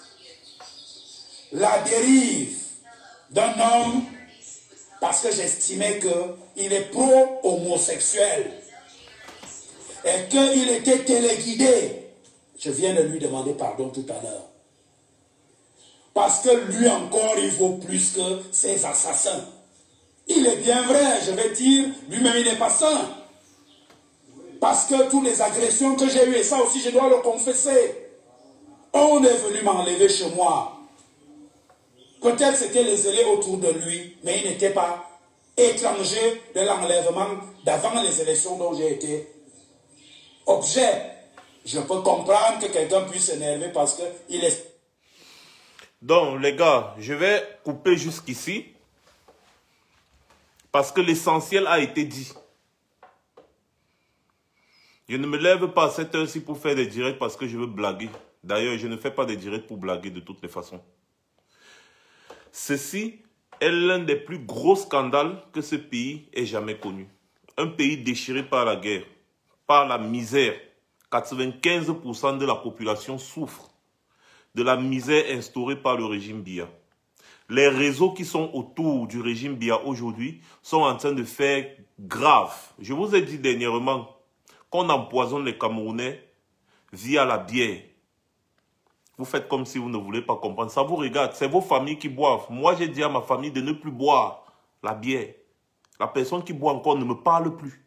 la dérive d'un homme parce que j'estimais qu'il est pro-homosexuel et qu'il était téléguidé. Je viens de lui demander pardon tout à l'heure. Parce que lui encore, il vaut plus que ses assassins. Il est bien vrai, je vais dire, lui-même il n'est pas saint. Parce que toutes les agressions que j'ai eues, et ça aussi je dois le confesser, on est venu m'enlever chez moi. Peut-être c'était les zélés autour de lui, mais il n'était pas étranger de l'enlèvement d'avant les élections dont j'ai été objet. Je peux comprendre que quelqu'un puisse s'énerver parce qu'il est... Donc les gars, je vais couper jusqu'ici parce que l'essentiel a été dit. Je ne me lève pas à cette heure-ci pour faire des directs parce que je veux blaguer. D'ailleurs, je ne fais pas des directs pour blaguer de toutes les façons. Ceci est l'un des plus gros scandales que ce pays ait jamais connu. Un pays déchiré par la guerre, par la misère. quatre-vingt-quinze pour cent de la population souffre de la misère instaurée par le régime Biya. Les réseaux qui sont autour du régime Biya aujourd'hui sont en train de faire grave. Je vous ai dit dernièrement qu'on empoisonne les Camerounais via la bière. Vous faites comme si vous ne voulez pas comprendre. Ça vous regarde, c'est vos familles qui boivent. Moi, j'ai dit à ma famille de ne plus boire la bière. La personne qui boit encore ne me parle plus.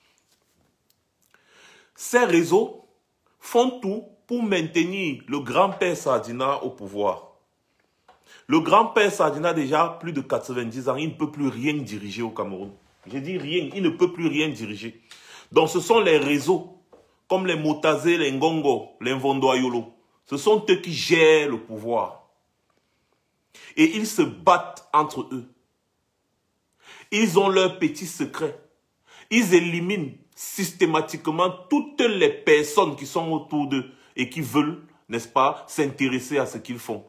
Ces réseaux font tout pour maintenir le grand-père Sardina au pouvoir. Le grand-père Sardina a déjà plus de quatre-vingt-dix ans. Il ne peut plus rien diriger au Cameroun. Je dis rien, il ne peut plus rien diriger. Donc ce sont les réseaux, comme les Motazé, les Ngongo, les Mvondoayolo. Ce sont eux qui gèrent le pouvoir. Et ils se battent entre eux. Ils ont leurs petits secrets. Ils éliminent systématiquement toutes les personnes qui sont autour d'eux et qui veulent, n'est-ce pas, s'intéresser à ce qu'ils font.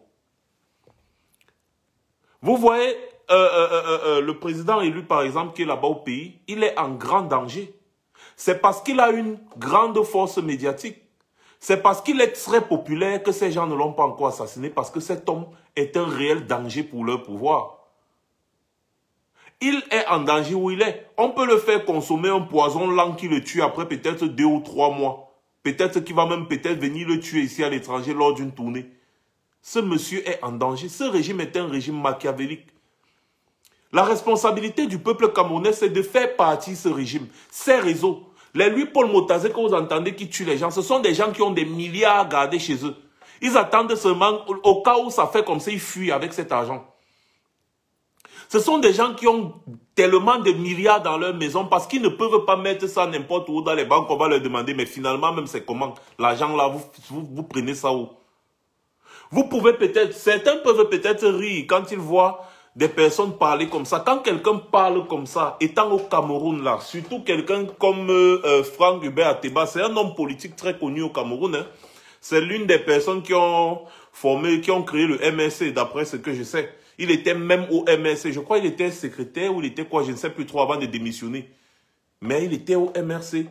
Vous voyez, euh, euh, euh, euh, le président élu, par exemple, qui est là-bas au pays, il est en grand danger. C'est parce qu'il a une grande force médiatique. C'est parce qu'il est très populaire que ces gens ne l'ont pas encore assassiné, parce que cet homme est un réel danger pour leur pouvoir. Il est en danger où il est. On peut le faire consommer un poison lent qui le tue après peut-être deux ou trois mois. Peut-être qu'il va même peut-être venir le tuer ici à l'étranger lors d'une tournée. Ce monsieur est en danger. Ce régime est un régime machiavélique. La responsabilité du peuple camerounais, c'est de faire partie de ce régime. Ces réseaux, les Louis Paul Motazé que vous entendez qui tuent les gens, ce sont des gens qui ont des milliards gardés chez eux. Ils attendent seulement, au cas où ça fait comme ça, ils fuient avec cet argent. Ce sont des gens qui ont tellement de milliards dans leur maison parce qu'ils ne peuvent pas mettre ça n'importe où dans les banques. On va leur demander, mais finalement, même c'est comment l'argent là, vous, vous, vous prenez ça où? Vous pouvez peut-être, certains peuvent peut-être rire quand ils voient des personnes parler comme ça, quand quelqu'un parle comme ça, étant au Cameroun là, surtout quelqu'un comme euh, Franck Hubert Ateba, c'est un homme politique très connu au Cameroun, hein. C'est l'une des personnes qui ont formé, qui ont créé le M R C, d'après ce que je sais. Il était même au M R C, je crois qu'il était secrétaire ou il était quoi, je ne sais plus trop avant de démissionner. Mais il était au M R C.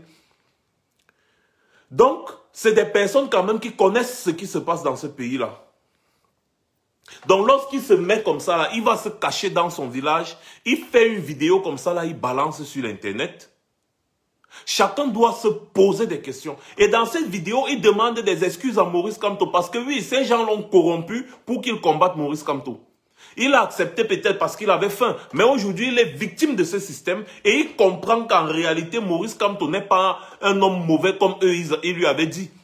Donc, c'est des personnes quand même qui connaissent ce qui se passe dans ce pays-là. Donc, lorsqu'il se met comme ça, là, il va se cacher dans son village. Il fait une vidéo comme ça, là, il balance sur l'Internet. Chacun doit se poser des questions. Et dans cette vidéo, il demande des excuses à Maurice Kamto. Parce que oui, ces gens l'ont corrompu pour qu'il combatte Maurice Kamto. Il a accepté peut-être parce qu'il avait faim. Mais aujourd'hui, il est victime de ce système. Et il comprend qu'en réalité, Maurice Kamto n'est pas un homme mauvais comme eux, ils lui avaient dit.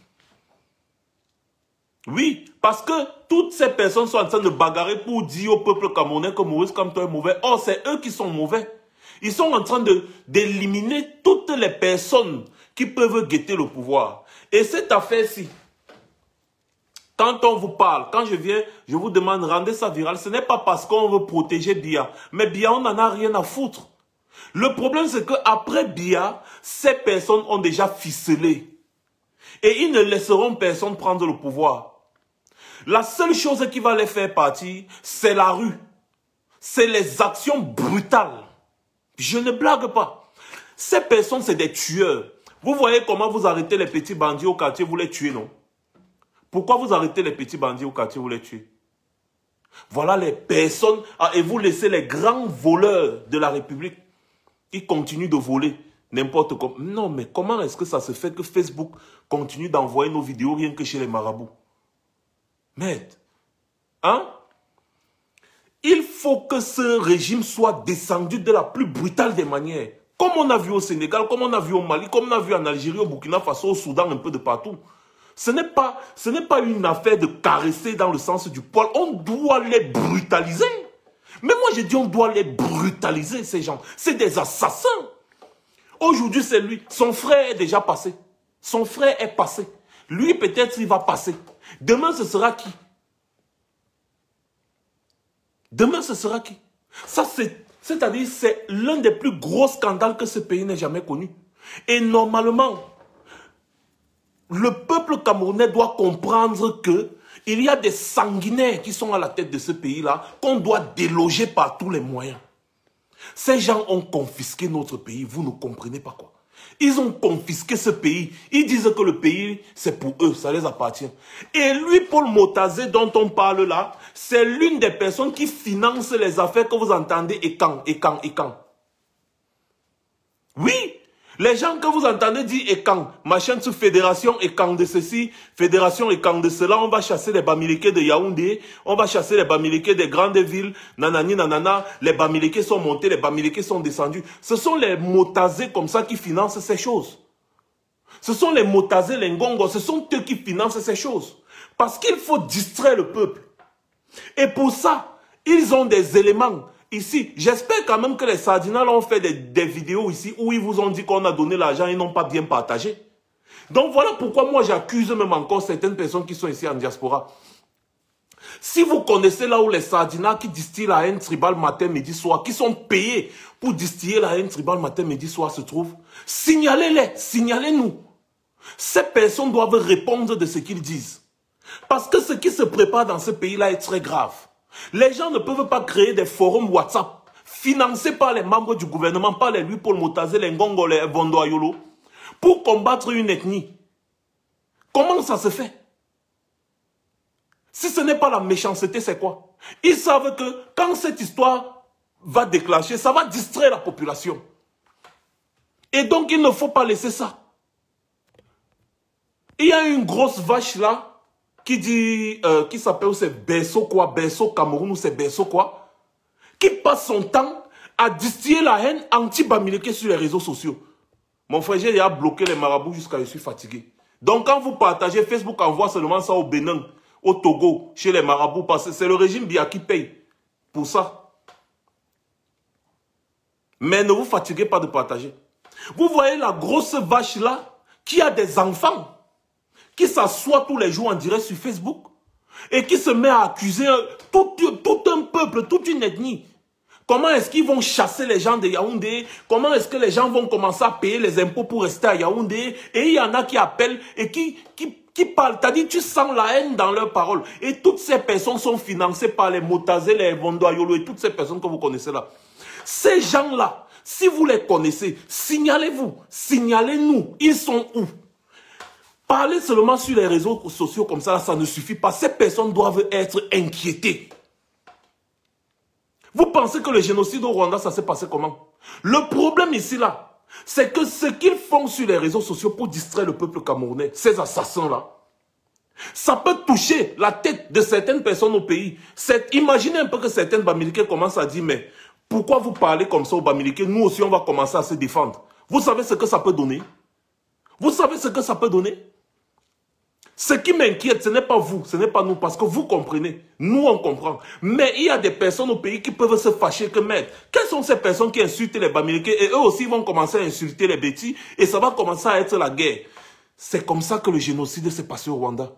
Oui, parce que toutes ces personnes sont en train de bagarrer pour dire au peuple camerounais que Maurice Kamto est mauvais. Or, c'est eux qui sont mauvais. Ils sont en train de d'éliminer toutes les personnes qui peuvent guetter le pouvoir. Et cette affaire-ci, quand on vous parle, quand je viens, je vous demande, rendez ça viral, ce n'est pas parce qu'on veut protéger Biya. Mais Biya, on n'en a rien à foutre. Le problème, c'est qu'après Biya, ces personnes ont déjà ficelé. Et ils ne laisseront personne prendre le pouvoir. La seule chose qui va les faire partir, c'est la rue. C'est les actions brutales. Je ne blague pas. Ces personnes, c'est des tueurs. Vous voyez comment vous arrêtez les petits bandits au quartier, vous les tuez, non? Pourquoi vous arrêtez les petits bandits au quartier, vous les tuez? Voilà les personnes, ah, et vous laissez les grands voleurs de la République. Ils continuent de voler n'importe comment. Non, mais comment est-ce que ça se fait que Facebook continue d'envoyer nos vidéos rien que chez les marabouts? Merde. Hein? Il faut que ce régime soit descendu de la plus brutale des manières. Comme on a vu au Sénégal, comme on a vu au Mali, comme on a vu en Algérie, au Burkina Faso, au Soudan, un peu de partout. Ce n'est pas, ce n'est pas une affaire de caresser dans le sens du poil. On doit les brutaliser. Mais moi, je dis on doit les brutaliser, ces gens. C'est des assassins. Aujourd'hui, c'est lui. Son frère est déjà passé. Son frère est passé. Lui, peut-être, il va passer. Demain, ce sera qui? Demain, ce sera qui? Ça, c'est, c'est-à-dire, c'est l'un des plus gros scandales que ce pays n'ait jamais connu. Et normalement, le peuple camerounais doit comprendre que il y a des sanguinaires qui sont à la tête de ce pays-là, qu'on doit déloger par tous les moyens. Ces gens ont confisqué notre pays, vous ne comprenez pas quoi. Ils ont confisqué ce pays. Ils disent que le pays, c'est pour eux, ça les appartient. Et lui, Paul Motazé, dont on parle là, c'est l'une des personnes qui finance les affaires que vous entendez et quand, et quand, et quand. Oui, les gens que vous entendez dire et quand, machin sur fédération et quand de ceci, fédération et quand de cela, on va chasser les Bamileke de Yaoundé, on va chasser les Bamileke des grandes villes, nanani, nanana, les Bamileke sont montés, les Bamileke sont descendus. Ce sont les Motazés comme ça qui financent ces choses. Ce sont les Motazés, les Ngongo, ce sont eux qui financent ces choses. Parce qu'il faut distraire le peuple. Et pour ça, ils ont des éléments. Ici, j'espère quand même que les Sardinales ont fait des, des vidéos ici où ils vous ont dit qu'on a donné l'argent et n'ont pas bien partagé. Donc voilà pourquoi moi j'accuse même encore certaines personnes qui sont ici en diaspora. Si vous connaissez là où les Sardinales qui distillent la haine tribale matin, midi, soir, qui sont payés pour distiller la haine tribale matin, midi, soir se trouvent, signalez-les, signalez-nous. Ces personnes doivent répondre de ce qu'ils disent. Parce que ce qui se prépare dans ce pays-là est très grave. Les gens ne peuvent pas créer des forums WhatsApp financés par les membres du gouvernement, par les Louis Paul Motazé, les Ngongo, les Bondo Ayolo, pour combattre une ethnie. Comment ça se fait? Si ce n'est pas la méchanceté, c'est quoi? Ils savent que quand cette histoire va déclencher, ça va distraire la population. Et donc, il ne faut pas laisser ça. Il y a une grosse vache là, qui dit, euh, qui s'appelle, c'est Besso quoi, Besso Cameroun ou c'est Besso quoi, qui passe son temps à distiller la haine anti-Bamileke sur les réseaux sociaux. Mon frère, j'ai déjà bloqué les marabouts jusqu'à je suis fatigué. Donc quand vous partagez, Facebook envoie seulement ça au Bénin, au Togo, chez les marabouts, parce que c'est le régime Biya qui paye pour ça. Mais ne vous fatiguez pas de partager. Vous voyez la grosse vache là, qui a des enfants, qui s'assoit tous les jours en direct sur Facebook et qui se met à accuser tout, tout un peuple, toute une ethnie. Comment est-ce qu'ils vont chasser les gens de Yaoundé? Comment est-ce que les gens vont commencer à payer les impôts pour rester à Yaoundé? Et il y en a qui appellent et qui, qui, qui parlent. T'as dit, tu sens la haine dans leurs paroles. Et toutes ces personnes sont financées par les Motazé, les Vondoayolo et toutes ces personnes que vous connaissez là. Ces gens-là, si vous les connaissez, signalez-vous, signalez-nous. Ils sont où? Parler seulement sur les réseaux sociaux comme ça, ça ne suffit pas. Ces personnes doivent être inquiétées. Vous pensez que le génocide au Rwanda, ça s'est passé comment? Le problème ici, là, c'est que ce qu'ils font sur les réseaux sociaux pour distraire le peuple camerounais, ces assassins-là, ça peut toucher la tête de certaines personnes au pays. Imaginez un peu que certaines Bamileke commencent à dire, mais pourquoi vous parlez comme ça aux Bamileke? Nous aussi, on va commencer à se défendre. Vous savez ce que ça peut donner? Vous savez ce que ça peut donner? Ce qui m'inquiète, ce n'est pas vous, ce n'est pas nous, parce que vous comprenez, nous on comprend. Mais il y a des personnes au pays qui peuvent se fâcher que maître. Quelles sont ces personnes qui insultent les Bamileke et eux aussi vont commencer à insulter les bêtis et ça va commencer à être la guerre. C'est comme ça que le génocide s'est passé au Rwanda.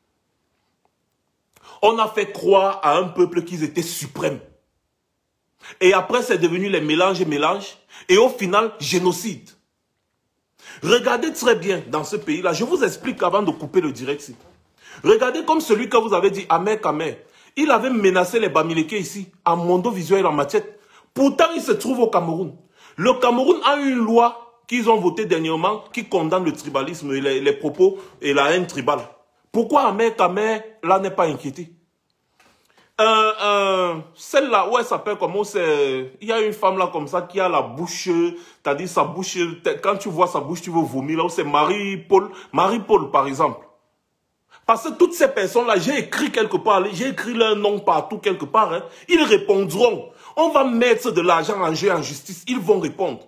On a fait croire à un peuple qu'ils étaient suprêmes. Et après c'est devenu les mélanges et mélanges et au final, génocide. Regardez très bien dans ce pays-là. Je vous explique avant de couper le direct. Regardez comme celui que vous avez dit, Ahmed Kamer. Il avait menacé les Bamileke ici, à Mondo Visuel en Machette. Pourtant, il se trouve au Cameroun. Le Cameroun a une loi qu'ils ont votée dernièrement qui condamne le tribalisme et les, les propos et la haine tribale. Pourquoi Ahmed Kamer, là, n'est pas inquiété? Euh, euh, Celle-là, où elle s'appelle comment c'est? Il y a une femme là comme ça qui a la bouche, t'as dit sa bouche, quand tu vois sa bouche, tu veux vomir là, où c'est Marie-Paul, Marie-Paul par exemple. Parce que toutes ces personnes-là, j'ai écrit quelque part, j'ai écrit leur nom partout quelque part, hein, ils répondront. On va mettre de l'argent en jeu en justice, ils vont répondre.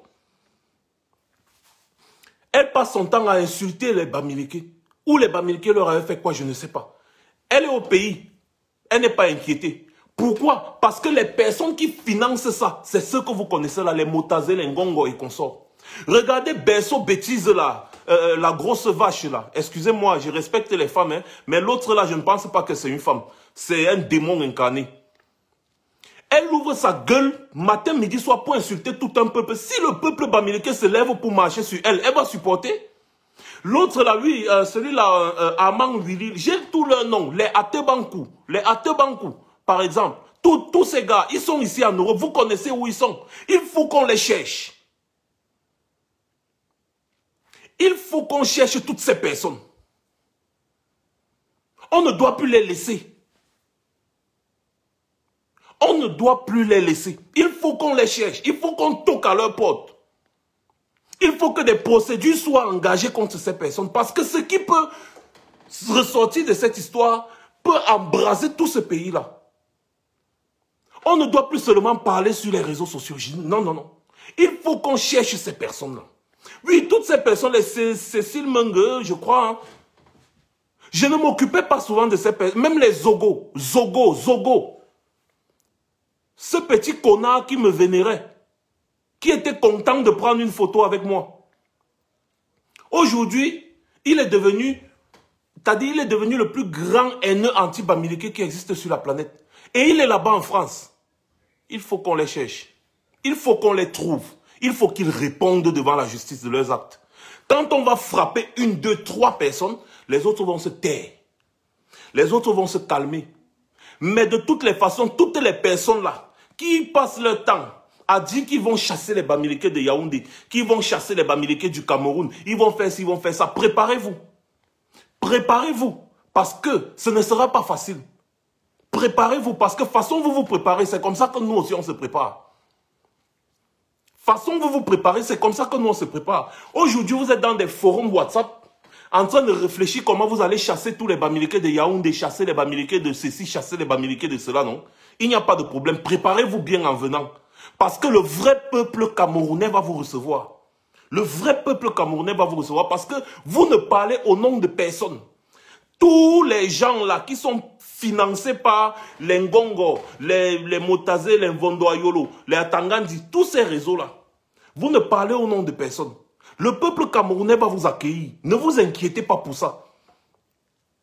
Elle passe son temps à insulter les Bamileke. Ou les Bamileke leur avaient fait quoi, je ne sais pas. Elle est au pays. Elle n'est pas inquiétée. Pourquoi? Parce que les personnes qui financent ça, c'est ceux que vous connaissez là, les Motazé, les Ngongo et consorts. Regardez Berceau Bêtise là, euh, la grosse vache là. Excusez-moi, je respecte les femmes, hein, mais l'autre là, je ne pense pas que c'est une femme. C'est un démon incarné. Elle ouvre sa gueule matin, midi, soir pour insulter tout un peuple. Si le peuple Bamileke se lève pour marcher sur elle, elle va supporter. L'autre là, oui, euh, celui-là, euh, Armand Willy, j'ai tous leurs noms, les Atebankou, les Atebankou, par exemple. Tous, tous ces gars, ils sont ici en Europe, vous connaissez où ils sont. Il faut qu'on les cherche. Il faut qu'on cherche toutes ces personnes. On ne doit plus les laisser. On ne doit plus les laisser. Il faut qu'on les cherche. Il faut qu'on toque à leur porte. Il faut que des procédures soient engagées contre ces personnes. Parce que ce qui peut ressortir de cette histoire peut embraser tout ce pays-là. On ne doit plus seulement parler sur les réseaux sociaux. Non, non, non. Il faut qu'on cherche ces personnes-là. Oui, toutes ces personnes, les Cécile Mengue, je crois, hein, je ne m'occupais pas souvent de ces personnes. Même les Zogo, Zogo, Zogo. Ce petit connard qui me vénérait. Qui était content de prendre une photo avec moi. Aujourd'hui, il est devenu, c'est-à-dire il est devenu le plus grand haineux anti-Bamileke qui existe sur la planète. Et il est là-bas en France. Il faut qu'on les cherche. Il faut qu'on les trouve. Il faut qu'ils répondent devant la justice de leurs actes. Quand on va frapper une, deux, trois personnes, les autres vont se taire. Les autres vont se calmer. Mais de toutes les façons, toutes les personnes là, qui passent leur temps a dit qu'ils vont chasser les Bamileke de Yaoundé, qu'ils vont chasser les Bamileke du Cameroun, ils vont faire ci, ils vont faire ça. Préparez-vous. Préparez-vous. Parce que ce ne sera pas facile. Préparez-vous. Parce que façon vous vous préparez, c'est comme ça que nous aussi on se prépare. Façon vous vous préparez, c'est comme ça que nous on se prépare. Aujourd'hui, vous êtes dans des forums WhatsApp, en train de réfléchir comment vous allez chasser tous les Bamileke de Yaoundé, chasser les Bamileke de ceci, chasser les Bamileke de cela, non? Il n'y a pas de problème. Préparez-vous bien en venant. Parce que le vrai peuple camerounais va vous recevoir. Le vrai peuple camerounais va vous recevoir parce que vous ne parlez au nom de personne. Tous les gens là qui sont financés par les Ngongo, les, les Motazé, les Vondoayolo, les Atangandi, tous ces réseaux-là, vous ne parlez au nom de personne. Le peuple camerounais va vous accueillir. Ne vous inquiétez pas pour ça.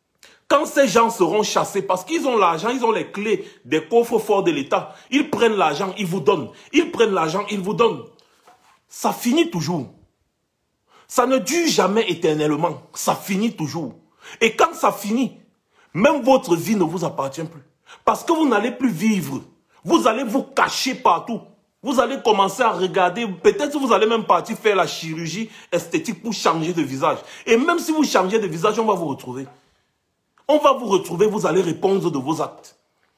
Quand ces gens seront chassés, parce qu'ils ont l'argent, ils ont les clés des coffres forts de l'État, ils prennent l'argent, ils vous donnent. Ils prennent l'argent, ils vous donnent. Ça finit toujours. Ça ne dure jamais éternellement. Ça finit toujours. Et quand ça finit, même votre vie ne vous appartient plus. Parce que vous n'allez plus vivre. Vous allez vous cacher partout. Vous allez commencer à regarder. Peut-être vous allez même partir faire la chirurgie esthétique pour changer de visage. Et même si vous changez de visage, on va vous retrouver. On va vous retrouver, vous allez répondre de vos actes.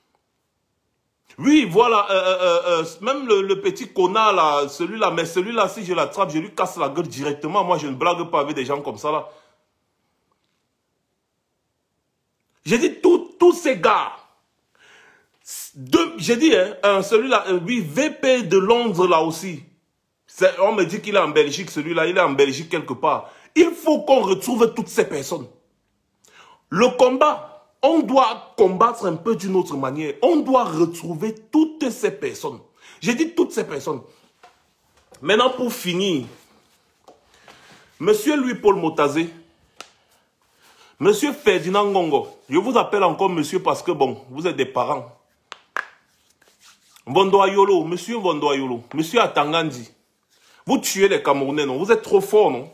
Oui, voilà, euh, euh, euh, même le, le petit connard là, celui-là, mais celui-là, si je l'attrape, je lui casse la gueule directement. Moi, je ne blague pas avec des gens comme ça là. J'ai dit, tous ces gars, j'ai dit, hein, celui-là, oui, V P de Londres là aussi. On me dit qu'il est en Belgique, celui-là, il est en Belgique quelque part. Il faut qu'on retrouve toutes ces personnes. Le combat, on doit combattre un peu d'une autre manière. On doit retrouver toutes ces personnes. J'ai dit toutes ces personnes. Maintenant, pour finir, Monsieur Louis-Paul Motazé, Monsieur Ferdinand Ngongo, je vous appelle encore monsieur parce que, bon, vous êtes des parents. Vondoayolo, Monsieur Vondoayolo, Monsieur Atangandi, vous tuez les Camerounais, non? Vous êtes trop forts, non?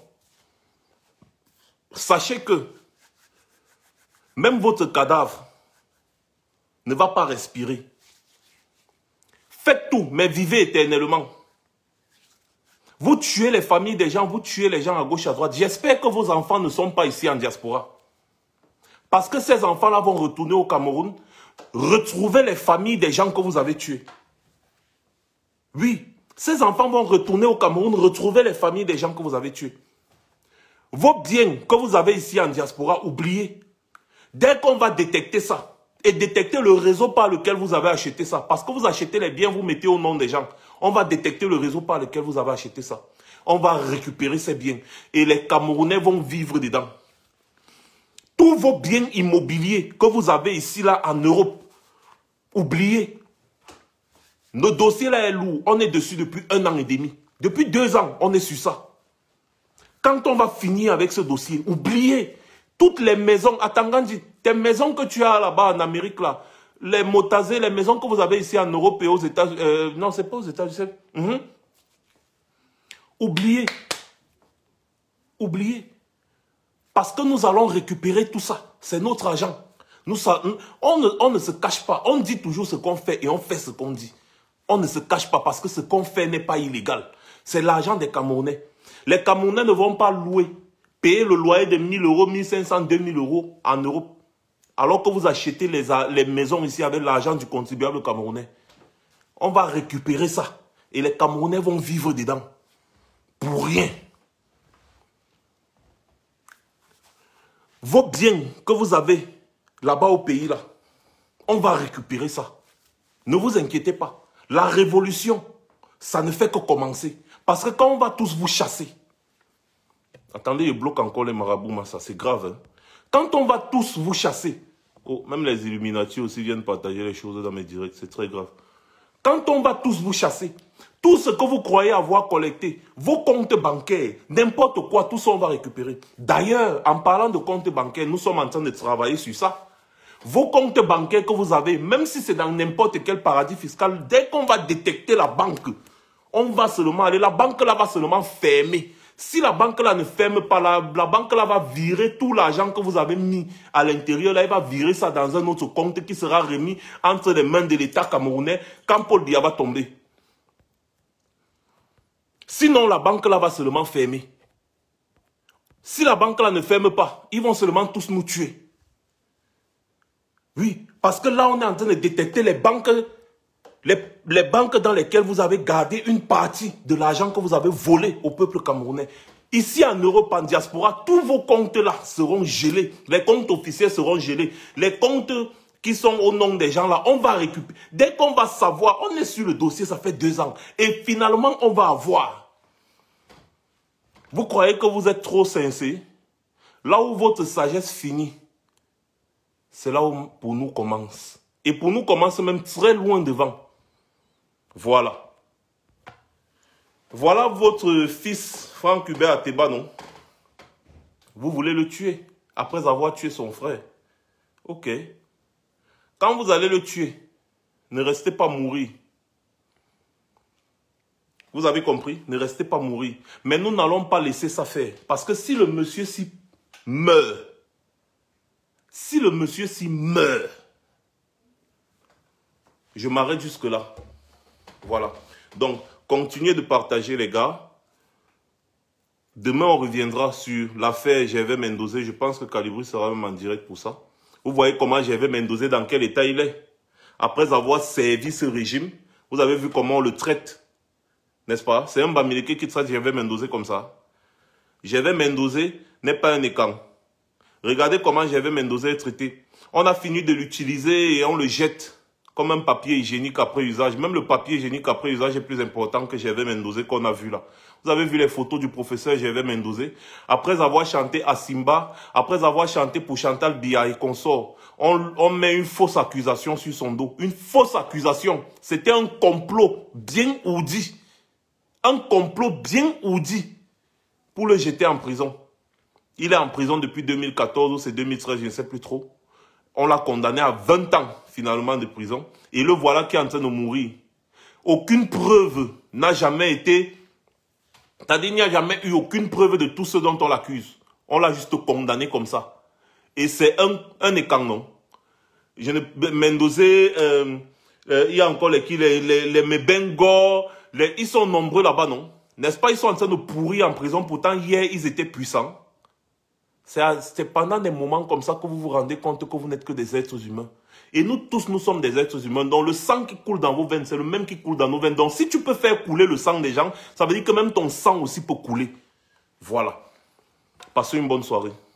Sachez que même votre cadavre ne va pas respirer. Faites tout, mais vivez éternellement. Vous tuez les familles des gens, vous tuez les gens à gauche, à droite. J'espère que vos enfants ne sont pas ici en diaspora. Parce que ces enfants-là vont retourner au Cameroun, retrouver les familles des gens que vous avez tués. Oui, ces enfants vont retourner au Cameroun, retrouver les familles des gens que vous avez tués. Vos biens que vous avez ici en diaspora, oubliez. Dès qu'on va détecter ça, et détecter le réseau par lequel vous avez acheté ça, parce que vous achetez les biens, vous mettez au nom des gens, on va détecter le réseau par lequel vous avez acheté ça. On va récupérer ces biens. Et les Camerounais vont vivre dedans. Tous vos biens immobiliers que vous avez ici, là, en Europe, oubliez. Nos dossiers, là, est lourd. On est dessus depuis un an et demi. Depuis deux ans, on est sur ça. Quand on va finir avec ce dossier, oubliez. Toutes les maisons, à Tangandi, tes maisons que tu as là-bas en Amérique, là, les Motazé, les maisons que vous avez ici en Europe et aux États-Unis, euh, non, c'est pas aux États-Unis. Mm-hmm. Oubliez. Oubliez. Parce que nous allons récupérer tout ça. C'est notre argent. Nous, ça, on, ne, on ne se cache pas. On dit toujours ce qu'on fait et on fait ce qu'on dit. On ne se cache pas parce que ce qu'on fait n'est pas illégal. C'est l'argent des Camerounais. Les Camerounais ne vont pas louer, payer le loyer de mille euros, mille cinq cents, deux mille euros en Europe. Alors que vous achetez les, les maisons ici avec l'argent du contribuable camerounais. On va récupérer ça. Et les Camerounais vont vivre dedans. Pour rien. Vos biens que vous avez là-bas au pays, là, on va récupérer ça. Ne vous inquiétez pas. La révolution, ça ne fait que commencer. Parce que quand on va tous vous chasser, attendez, je bloque encore les marabouts, ça c'est grave. Hein? Quand on va tous vous chasser, oh, même les Illuminati aussi viennent partager les choses dans mes directs, c'est très grave. Quand on va tous vous chasser, tout ce que vous croyez avoir collecté, vos comptes bancaires, n'importe quoi, tout ça on va récupérer. D'ailleurs, en parlant de comptes bancaires, nous sommes en train de travailler sur ça. Vos comptes bancaires que vous avez, même si c'est dans n'importe quel paradis fiscal, dès qu'on va détecter la banque, on va seulement aller, la banque là va seulement fermer. Si la banque là ne ferme pas, la, la banque là va virer tout l'argent que vous avez mis à l'intérieur, là, elle va virer ça dans un autre compte qui sera remis entre les mains de l'État camerounais quand Paul Biya va tomber. Sinon, la banque là va seulement fermer. Si la banque là ne ferme pas, ils vont seulement tous nous tuer. Oui, parce que là, on est en train de détecter les banques, les, les banques dans lesquelles vous avez gardé une partie de l'argent que vous avez volé au peuple camerounais. Ici en Europe, en diaspora, tous vos comptes là seront gelés. Les comptes officiels seront gelés. Les comptes qui sont au nom des gens là, on va récupérer. Dès qu'on va savoir, on est sur le dossier, ça fait deux ans. Et finalement, on va avoir. Vous croyez que vous êtes trop sincère? Là où votre sagesse finit, c'est là où pour nous commence. Et pour nous commence même très loin devant. Voilà. Voilà votre fils, Franck Hubert Ateba, non? Vous voulez le tuer, après avoir tué son frère. Ok. Quand vous allez le tuer, ne restez pas mourir. Vous avez compris? Ne restez pas mourir. Mais nous n'allons pas laisser ça faire. Parce que si le monsieur s'y meurt, si le monsieur s'y meurt, je m'arrête jusque là. Voilà. Donc, continuez de partager les gars. Demain, on reviendra sur l'affaire Gervais Mendoza. Je pense que Calibri sera même en direct pour ça. Vous voyez comment Gervais Mendoza, dans quel état il est. Après avoir servi ce régime, vous avez vu comment on le traite. N'est-ce pas? C'est un Bamileke qui traite Gervais Mendoza comme ça. Gervais Mendoza n'est pas un écan. Regardez comment Gervais Mendoza est traité. On a fini de l'utiliser et on le jette comme un papier hygiénique après usage. Même le papier hygiénique après usage est plus important que Gervais Mendoza qu'on a vu là. Vous avez vu les photos du professeur Gervais Mendoza. Après avoir chanté à Simba, après avoir chanté pour Chantal Biya et consort, on, on met une fausse accusation sur son dos. Une fausse accusation. C'était un complot bien ourdi. Un complot bien ourdi pour le jeter en prison. Il est en prison depuis deux mille quatorze ou c'est deux mille treize, je ne sais plus trop. On l'a condamné à vingt ans finalement de prison. Et le voilà qui est en train de mourir. Aucune preuve n'a jamais été... C'est-à-dire qu'il n'y a jamais eu aucune preuve de tout ce dont on l'accuse. On l'a juste condamné comme ça. Et c'est un, un écan, non? Je ne, Mendoza, euh, euh, il y a encore les, les, les, les Mebengo, les, ils sont nombreux là-bas, non? N'est-ce pas? Ils sont en train de pourrir en prison. Pourtant, hier, ils étaient puissants. C'est pendant des moments comme ça que vous vous rendez compte que vous n'êtes que des êtres humains. Et nous tous, nous sommes des êtres humains. Donc le sang qui coule dans vos veines, c'est le même qui coule dans nos veines. Donc si tu peux faire couler le sang des gens, ça veut dire que même ton sang aussi peut couler. Voilà. Passez une bonne soirée.